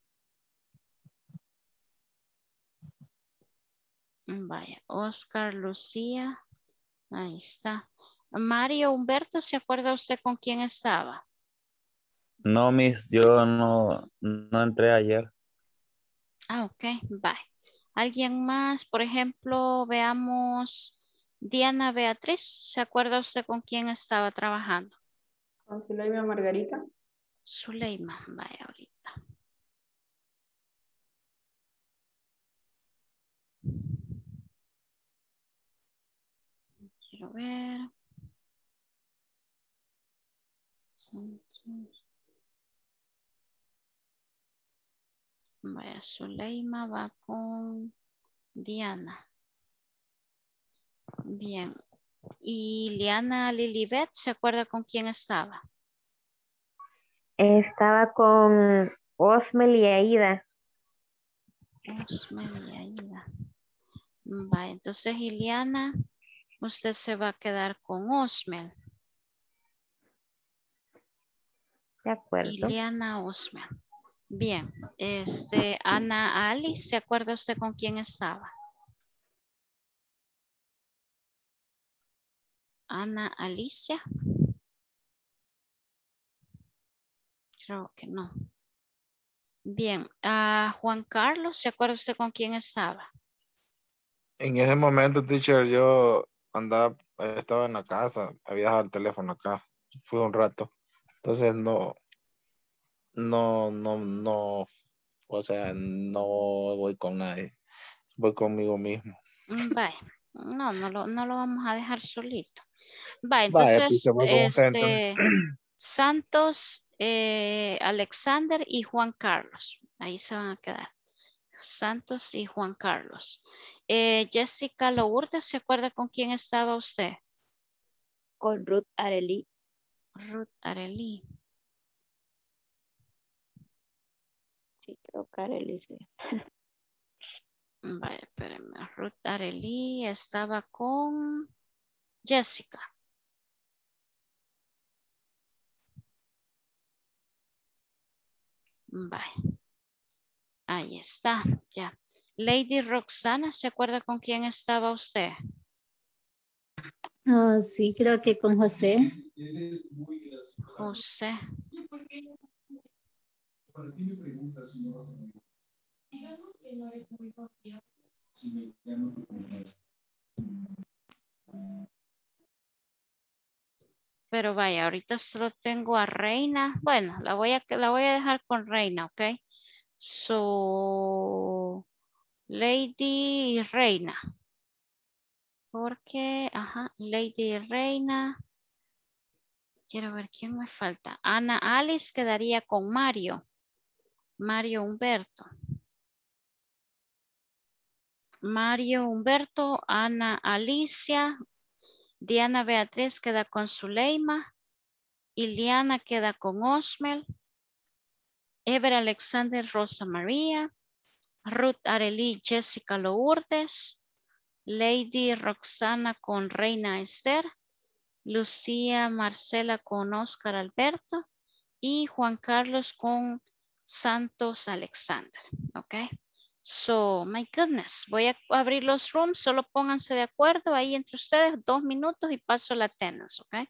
Vaya, Oscar, Lucía. Ahí está. Mario Humberto, ¿se acuerda usted con quién estaba? No, Miss, yo no, no entré ayer. Ah, ok, bye. ¿Alguien más? Por ejemplo, veamos Diana Beatriz. ¿Se acuerda usted con quién estaba trabajando? Con Zuleima Margarita. Zuleima, vaya ahorita. Quiero ver. Vaya, Zuleima va con Diana. Bien. ¿Y Liana Lilibet se acuerda con quién estaba? Estaba con Osmel y Aida. Osmel y Aida. Vaya, entonces Iliana, usted se va a quedar con Osmel. De acuerdo. Iliana Osmel. Bien, este, Ana Ali, ¿se acuerda usted con quién estaba? Ana Alicia. Creo que no. Bien, ah, Juan Carlos, ¿se acuerda usted con quién estaba? En ese momento, teacher, yo andaba, estaba en la casa, había dejado el teléfono acá, fue un rato. Entonces no, no, no, no, o sea, no voy con nadie, voy conmigo mismo. Mm, Vaya, no, no lo, no lo vamos a dejar solito. Va, Vaya, entonces, teacher, voy con usted entonces. este, Santos, eh, Alexander y Juan Carlos. Ahí se van a quedar. Santos y Juan Carlos. Eh, Jessica Lourdes, ¿se acuerda con quién estaba usted? Con Ruth Arely. Ruth Arely. Sí, creo que Arely sí. Vaya, espérenme. Ruth Arely estaba con Jessica. Vaya. Ahí está, ya. Lady Roxana, ¿se acuerda con quién estaba usted? Oh, sí, creo que con José. José. Pero vaya, ahorita solo tengo a Reina. Bueno, la voy a, la voy a dejar con Reina, ¿ok? So, Lady Reina. Porque, ajá, Lady Reina. Quiero ver quién me falta. Ana Alice quedaría con Mario. Mario Humberto. Mario Humberto, Ana Alicia, Diana Beatriz queda con Zuleima, Iliana queda con Osmel, Ever Alexander Rosa María, Ruth Arely Jessica Lourdes, Lady Roxana con Reina Esther, Lucía Marcela con Oscar Alberto y Juan Carlos con Santos Alexander. Ok. So, my goodness, voy a abrir los rooms, solo pónganse de acuerdo ahí entre ustedes, dos minutos y paso la attendance, ok.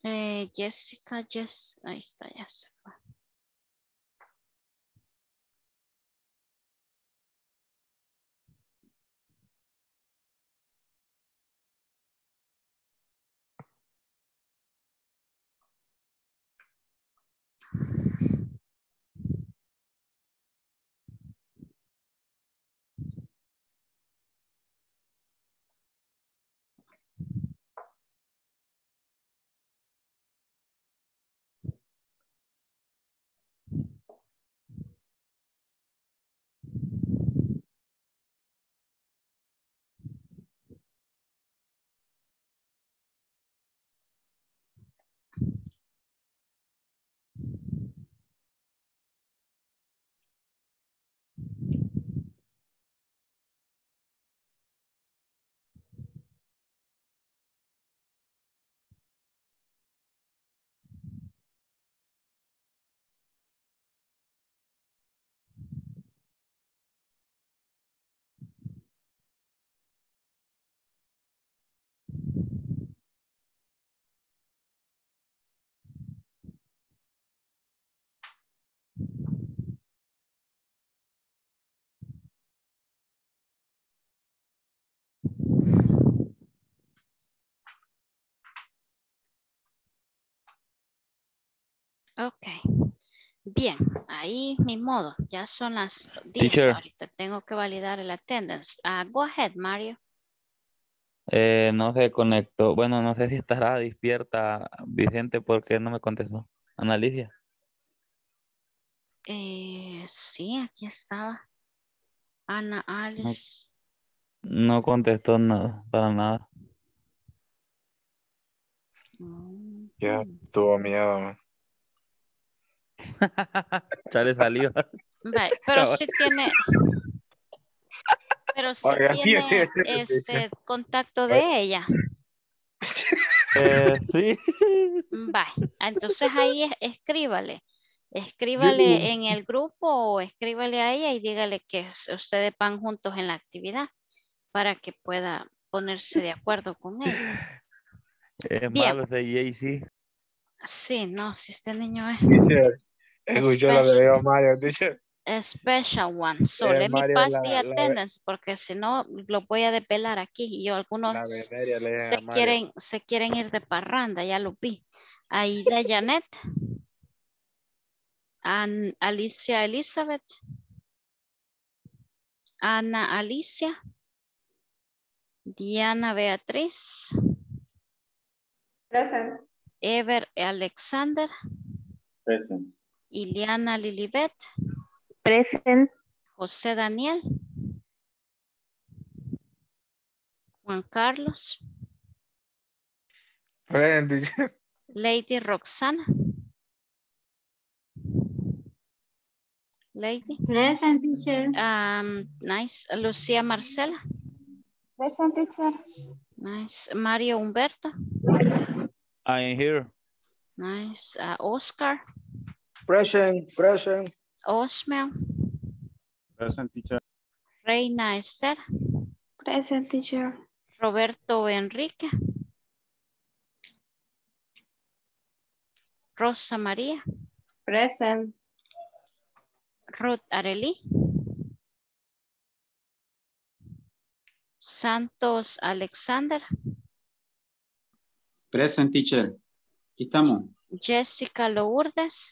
Eh, Jessica, Jess, ahí está, ya se fue. Ok, bien, ahí mi modo, ya son las diez Teacher. ahorita, tengo que validar el attendance. Uh, go ahead, Mario. Eh, no se conectó. Bueno, no sé si estará despierta Vicente porque no me contestó. Ana Lidia. Eh, sí, aquí estaba. Ana No, Alice. no contestó nada, para nada. Mm, Ya hmm. tuvo miedo, man. Ya le salió. Vale, pero Cabal. sí tiene, pero sí Oiga, tiene dice. este contacto Oye, de ella. Eh, sí. Vale, entonces ahí es- escríbale. sí. Escríbale en el grupo o escríbale a ella y dígale que s- ustedes van juntos en la actividad para que pueda ponerse de acuerdo con ella. Es Bien, malo ese Jay-Z. sí, no, si este niño es Dice, escuchó lo que special, dijo Mario. Dice, a special one. So eh, let me Mario, pass la, the la, attendance porque si no lo voy a desvelar aquí y yo, la algunos veneria le dije se a Mario. quieren, se quieren ir de parranda, ya lo vi. Aida Janet, An- Alicia Elizabeth, Ana Alicia, Diana Beatriz, Present. Ever Alexander, Present. Iliana Lilibet, Present. José Daniel, Juan Carlos, Present, dice. Lady Roxana, Lady, Present, teacher. um, nice, Lucía Marcela, Present, teacher. nice, Mario Humberto, I'm here. nice, uh, Oscar, Present, present. Osmel, Present, teacher. Reina Esther, Present, teacher. Roberto Enrique, Rosa María, Present. Ruth Arely, Santos Alexander, Present, teacher. Aquí estamos. Jessica Lourdes,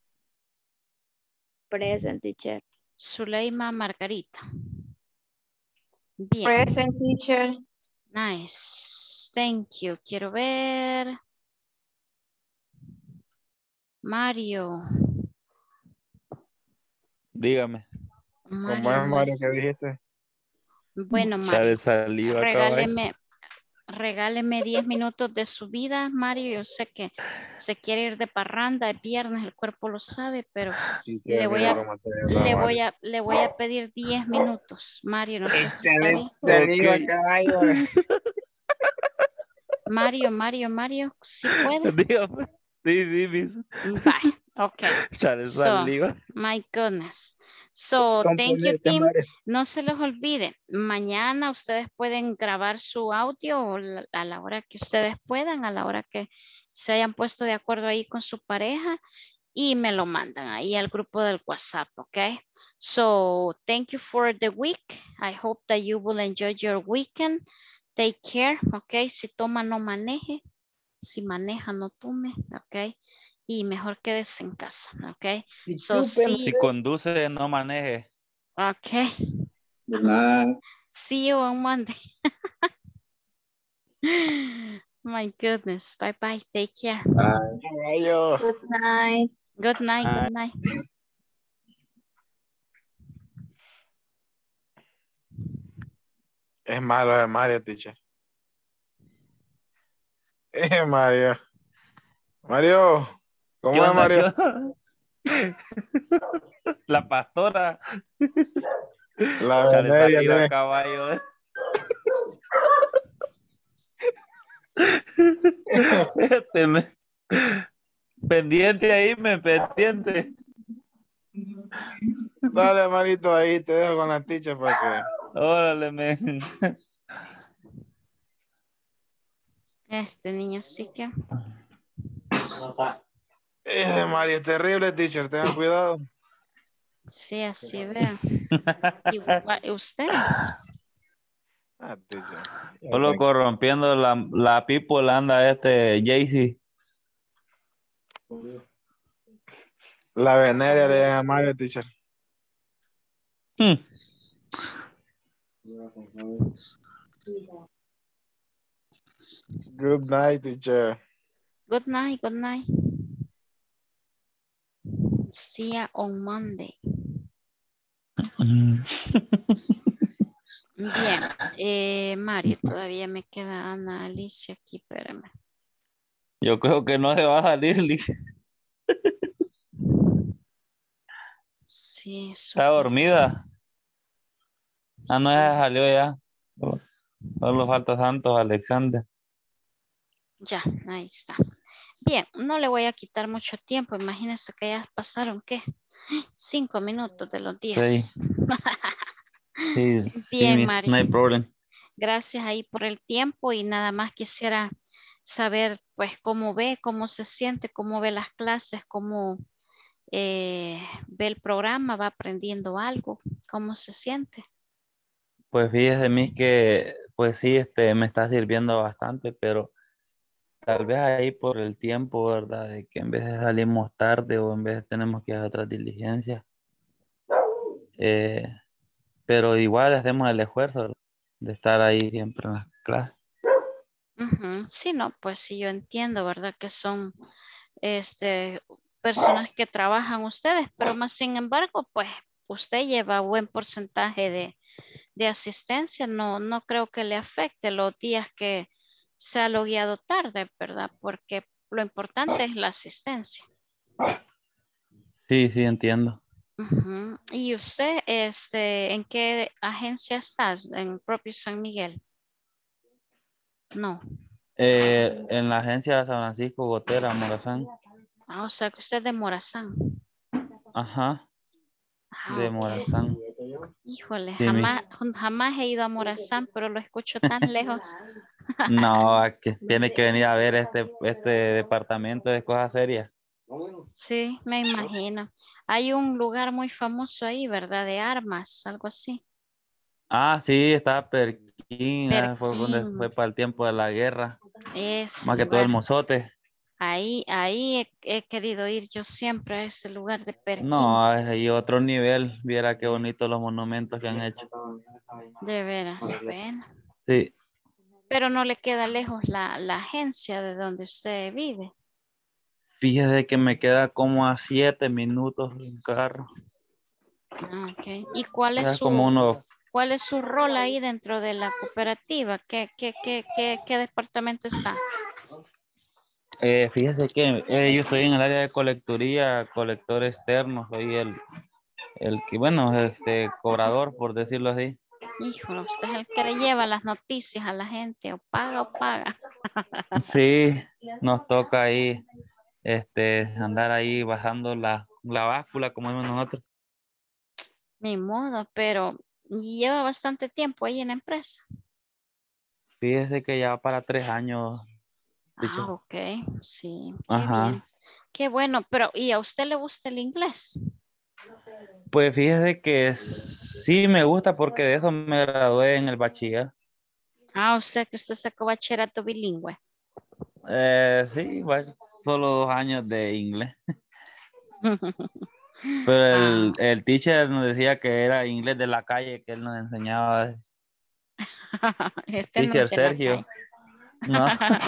Present, teacher. Zuleima Margarita. Bien, Present, teacher. nice, thank you. Quiero ver. Mario, ¿Cómo Dígame. Mario, es, Mario. Mario, que dijiste? Bueno, Ya Mario, le salió a caballo. regáleme, regáleme diez minutos de su vida, Mario. Yo sé que se quiere ir de parranda, es viernes, el cuerpo lo sabe, pero Sí, le que voy mira a, cómo te llama, le voy Mario. a, le voy a pedir diez minutos. Mario, no sé si está bien. Excelente, dijo a Ok. caballo. Mario, Mario, Mario, si puede. Dígame. Sí, sí, mis. Bye. Okay. Chale, So, saliva. my goodness. So, thank you, Componente, team. Mario. No se les olvide, mañana ustedes pueden grabar su audio o la- a la hora que ustedes puedan, a la hora que se hayan puesto de acuerdo ahí con su pareja y me lo mandan ahí al grupo del WhatsApp, okay? So, thank you for the week. I hope that you will enjoy your weekend. Take care, okay? Si toma, no maneje. Si maneja, no tome, okay? Y mejor quédese en casa, okay? Y So, chúpenle. see, Si conduce, no maneje. okay. Good night. See you on Monday. My goodness. Bye bye. Take care. Bye. Caballo. Good night. Good night. Bye. Good night. Es malo de Mario, teacher. Eh, Mario. Mario. ¿Qué ¿Cómo es, onda? ¿Qué Mario? onda? La pastora. La Chale, veneria, saliva, tiene. caballo. Este me- Pendiente ahí, me pendiente. Dale, manito, ahí te dejo con la teacher para que... Órale, men. Este niño sí que. Eh, Mario, es terrible, teacher. Tengan cuidado. Sí, así vean. Igual, usted. Ah, teacher. Solo corrompiendo la, la people anda este Jaycee. La veneria le llaman a Mario, teacher. Hmm. Good night, teacher. Good night. Good night. See ya on Monday. Bien. Eh, Mario, todavía me queda Ana Alicia aquí. Espérame. Yo creo que no se va a salir, Liz. Sí, Está súper. dormida. Ah, no, ya salió ya. Solo falta Santos Alexander. Ya, ahí está. Bien, no le voy a quitar mucho tiempo. Imagínense que ya pasaron, ¿qué? Cinco minutos de los diez. Sí. Sí, Bien, sí, Mario. no hay problema. Gracias ahí por el tiempo y nada más quisiera saber pues cómo ve, cómo se siente, cómo ve las clases, cómo eh, ve el programa, va aprendiendo algo, cómo se siente. Pues fíjese, Miss, que pues sí, este, me está sirviendo bastante, pero tal vez ahí por el tiempo, ¿verdad? De que en vez de salimos tarde o en vez de tenemos que hacer otras diligencias. Eh, pero igual hacemos el esfuerzo de estar ahí siempre en las clases. Ujú. Sí, no, pues sí, yo entiendo, ¿verdad? Que son este, personas que trabajan ustedes, pero más sin embargo, pues usted lleva buen porcentaje de, de asistencia, no, no creo que le afecte los días que se ha logueado tarde, ¿verdad? Porque lo importante es la asistencia. Sí, sí, entiendo. Ujú. ¿Y usted, este, en qué agencia estás? ¿En propio San Miguel? No. Eh, en la agencia de San Francisco Gotera, Morazán. Ah, o sea que usted es de Morazán. Ajá, Ah, de ok. Morazán. Híjole, Sí, jamás, jamás he ido a Morazán, pero lo escucho tan lejos. no, que tiene que venir a ver este, este departamento de cosas serias. Sí, me imagino. Hay un lugar muy famoso ahí, ¿verdad? De armas, algo así. Ah, sí, está Perquín, ah, fue donde Perquín. fue para el tiempo de la guerra. Ese Más que todo el lugar. mozote. Ahí, ahí he, he querido ir yo siempre a ese lugar de Perquín. No, hay otro nivel. Viera qué bonitos los monumentos que han hecho. De veras, bueno. Sí. Pero no le queda lejos la, la agencia de donde usted vive. Fíjese que me queda como a siete minutos en carro. Ah, ok. ¿Y cuál es Es como su, uno, cuál es su rol ahí dentro de la cooperativa? ¿Qué, qué, qué, qué, qué departamento está? eh, fíjese que eh, yo estoy en el área de colecturía, colector externo, soy el, el que, bueno, este cobrador, por decirlo así. Híjole, usted es el que le lleva las noticias a la gente, o paga o paga. Sí, nos toca ahí este, andar ahí bajando la, la báscula como vemos nosotros. Ni modo, pero lleva bastante tiempo ahí en la empresa. Fíjese que ya va para tres años. Teacher. Ah, ok, sí, qué Ajá. bien. Qué bueno, pero ¿y a usted le gusta el inglés? Pues fíjese que sí me gusta porque de eso me gradué en el bachiller. Ah, o sea que usted sacó bachillerato bilingüe. Eh, sí, va- solo dos años de inglés. Pero el, Ah, el teacher nos decía que era inglés de la calle, que él nos enseñaba. este no Teacher es de la Sergio. calle. No.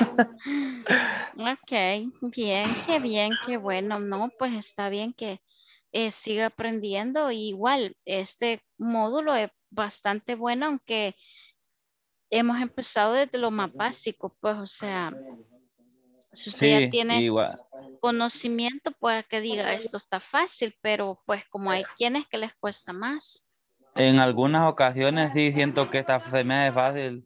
Ok, bien, qué bien, qué bueno. No, pues está bien que eh, siga aprendiendo. Igual, este módulo es bastante bueno, aunque hemos empezado desde lo más básico, pues, o sea, si usted ya Sí, tiene igual. conocimiento, puede que diga esto está fácil, pero pues como hay quienes que les cuesta más. En algunas ocasiones sí siento que esta se me hace fácil.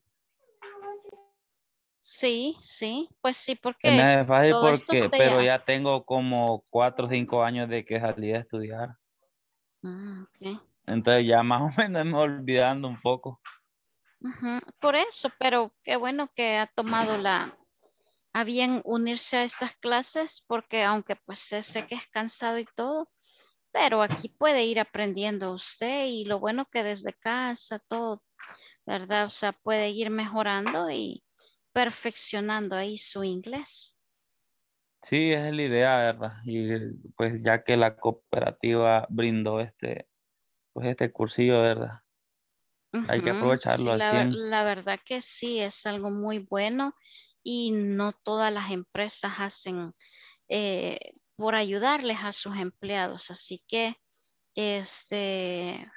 Sí, sí, pues sí, Se porque me hace es fácil todo esto porque, usted pero ya. ya tengo como cuatro o cinco años de que salí a estudiar. Mm, ok. Entonces ya más o menos me voy olvidando un poco. Ujú, por eso, pero qué bueno que ha tomado la, a bien unirse a estas clases, porque aunque pues sé, sé que es cansado y todo, pero aquí puede ir aprendiendo usted y lo bueno que desde casa todo, ¿verdad? O sea, puede ir mejorando y perfeccionando ahí su inglés. Sí, esa es la idea, ¿verdad? Y pues ya que la cooperativa brindó este, pues este cursillo, ¿verdad? Hay que Ujú, aprovecharlo sí, al la, ver- cien. la verdad que sí, es algo muy bueno y no todas las empresas hacen eh, por ayudarles a sus empleados. Así que, este,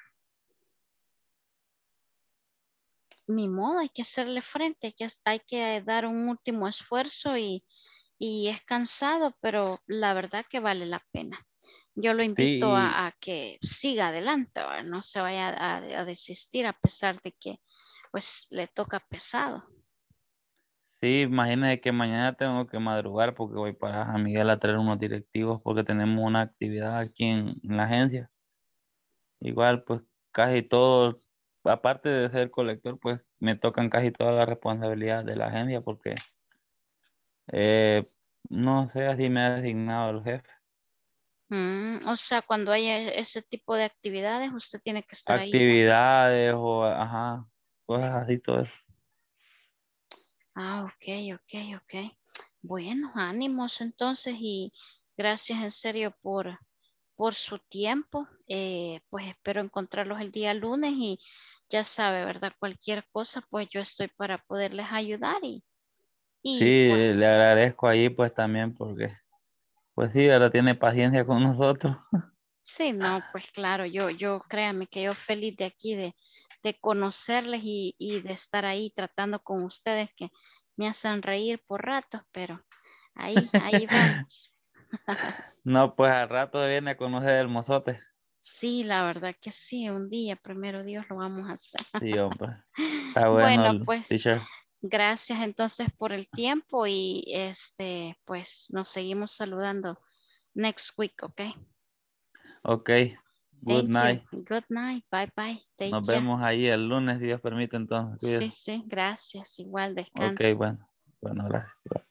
ni modo, hay que hacerle frente, hay que, hay que dar un último esfuerzo y, y es cansado, pero la verdad que vale la pena. Yo lo invito Sí, a, a que siga adelante, ¿verdad? No se vaya a, a desistir a pesar de que pues le toca pesado. sí, imagínese que mañana tengo que madrugar porque voy para San Miguel a traer unos directivos porque tenemos una actividad aquí en, en la agencia. Igual, pues casi todo, aparte de ser colector, pues me tocan casi todas las responsabilidades de la agencia porque eh, no sé, así me ha asignado el jefe. Mm, o sea, cuando hay e- ese tipo de actividades, usted tiene que estar ahí también. Actividades o, ajá, cosas así, todo eso. Ah, ok, ok, ok. Bueno, ánimos entonces y gracias en serio por, por su tiempo. Eh, pues espero encontrarlos el día lunes y ya sabe, ¿verdad? Cualquier cosa, pues yo estoy para poderles ayudar y, Sí, y le pues agradezco ahí pues también porque, pues sí, ahora tiene paciencia con nosotros. sí, no, pues claro, yo, yo créame que yo feliz de aquí de, de conocerles y, y de estar ahí tratando con ustedes que me hacen reír por ratos, pero ahí, ahí vamos. No, pues al rato viene a conocer el mozote. Sí, la verdad que sí, un día, primero Dios, lo vamos a hacer. Sí, hombre. Está bueno Bueno, el pues teacher. gracias entonces por el tiempo y este, pues nos seguimos saludando next week, ¿ok? Ok. Good Thank you. night. Good night. Bye bye. Take Nos care. vemos ahí el lunes, si Dios permite, entonces. Sí, Cuídese. sí, gracias. Igual Ok, descanse. bueno. Bueno, gracias.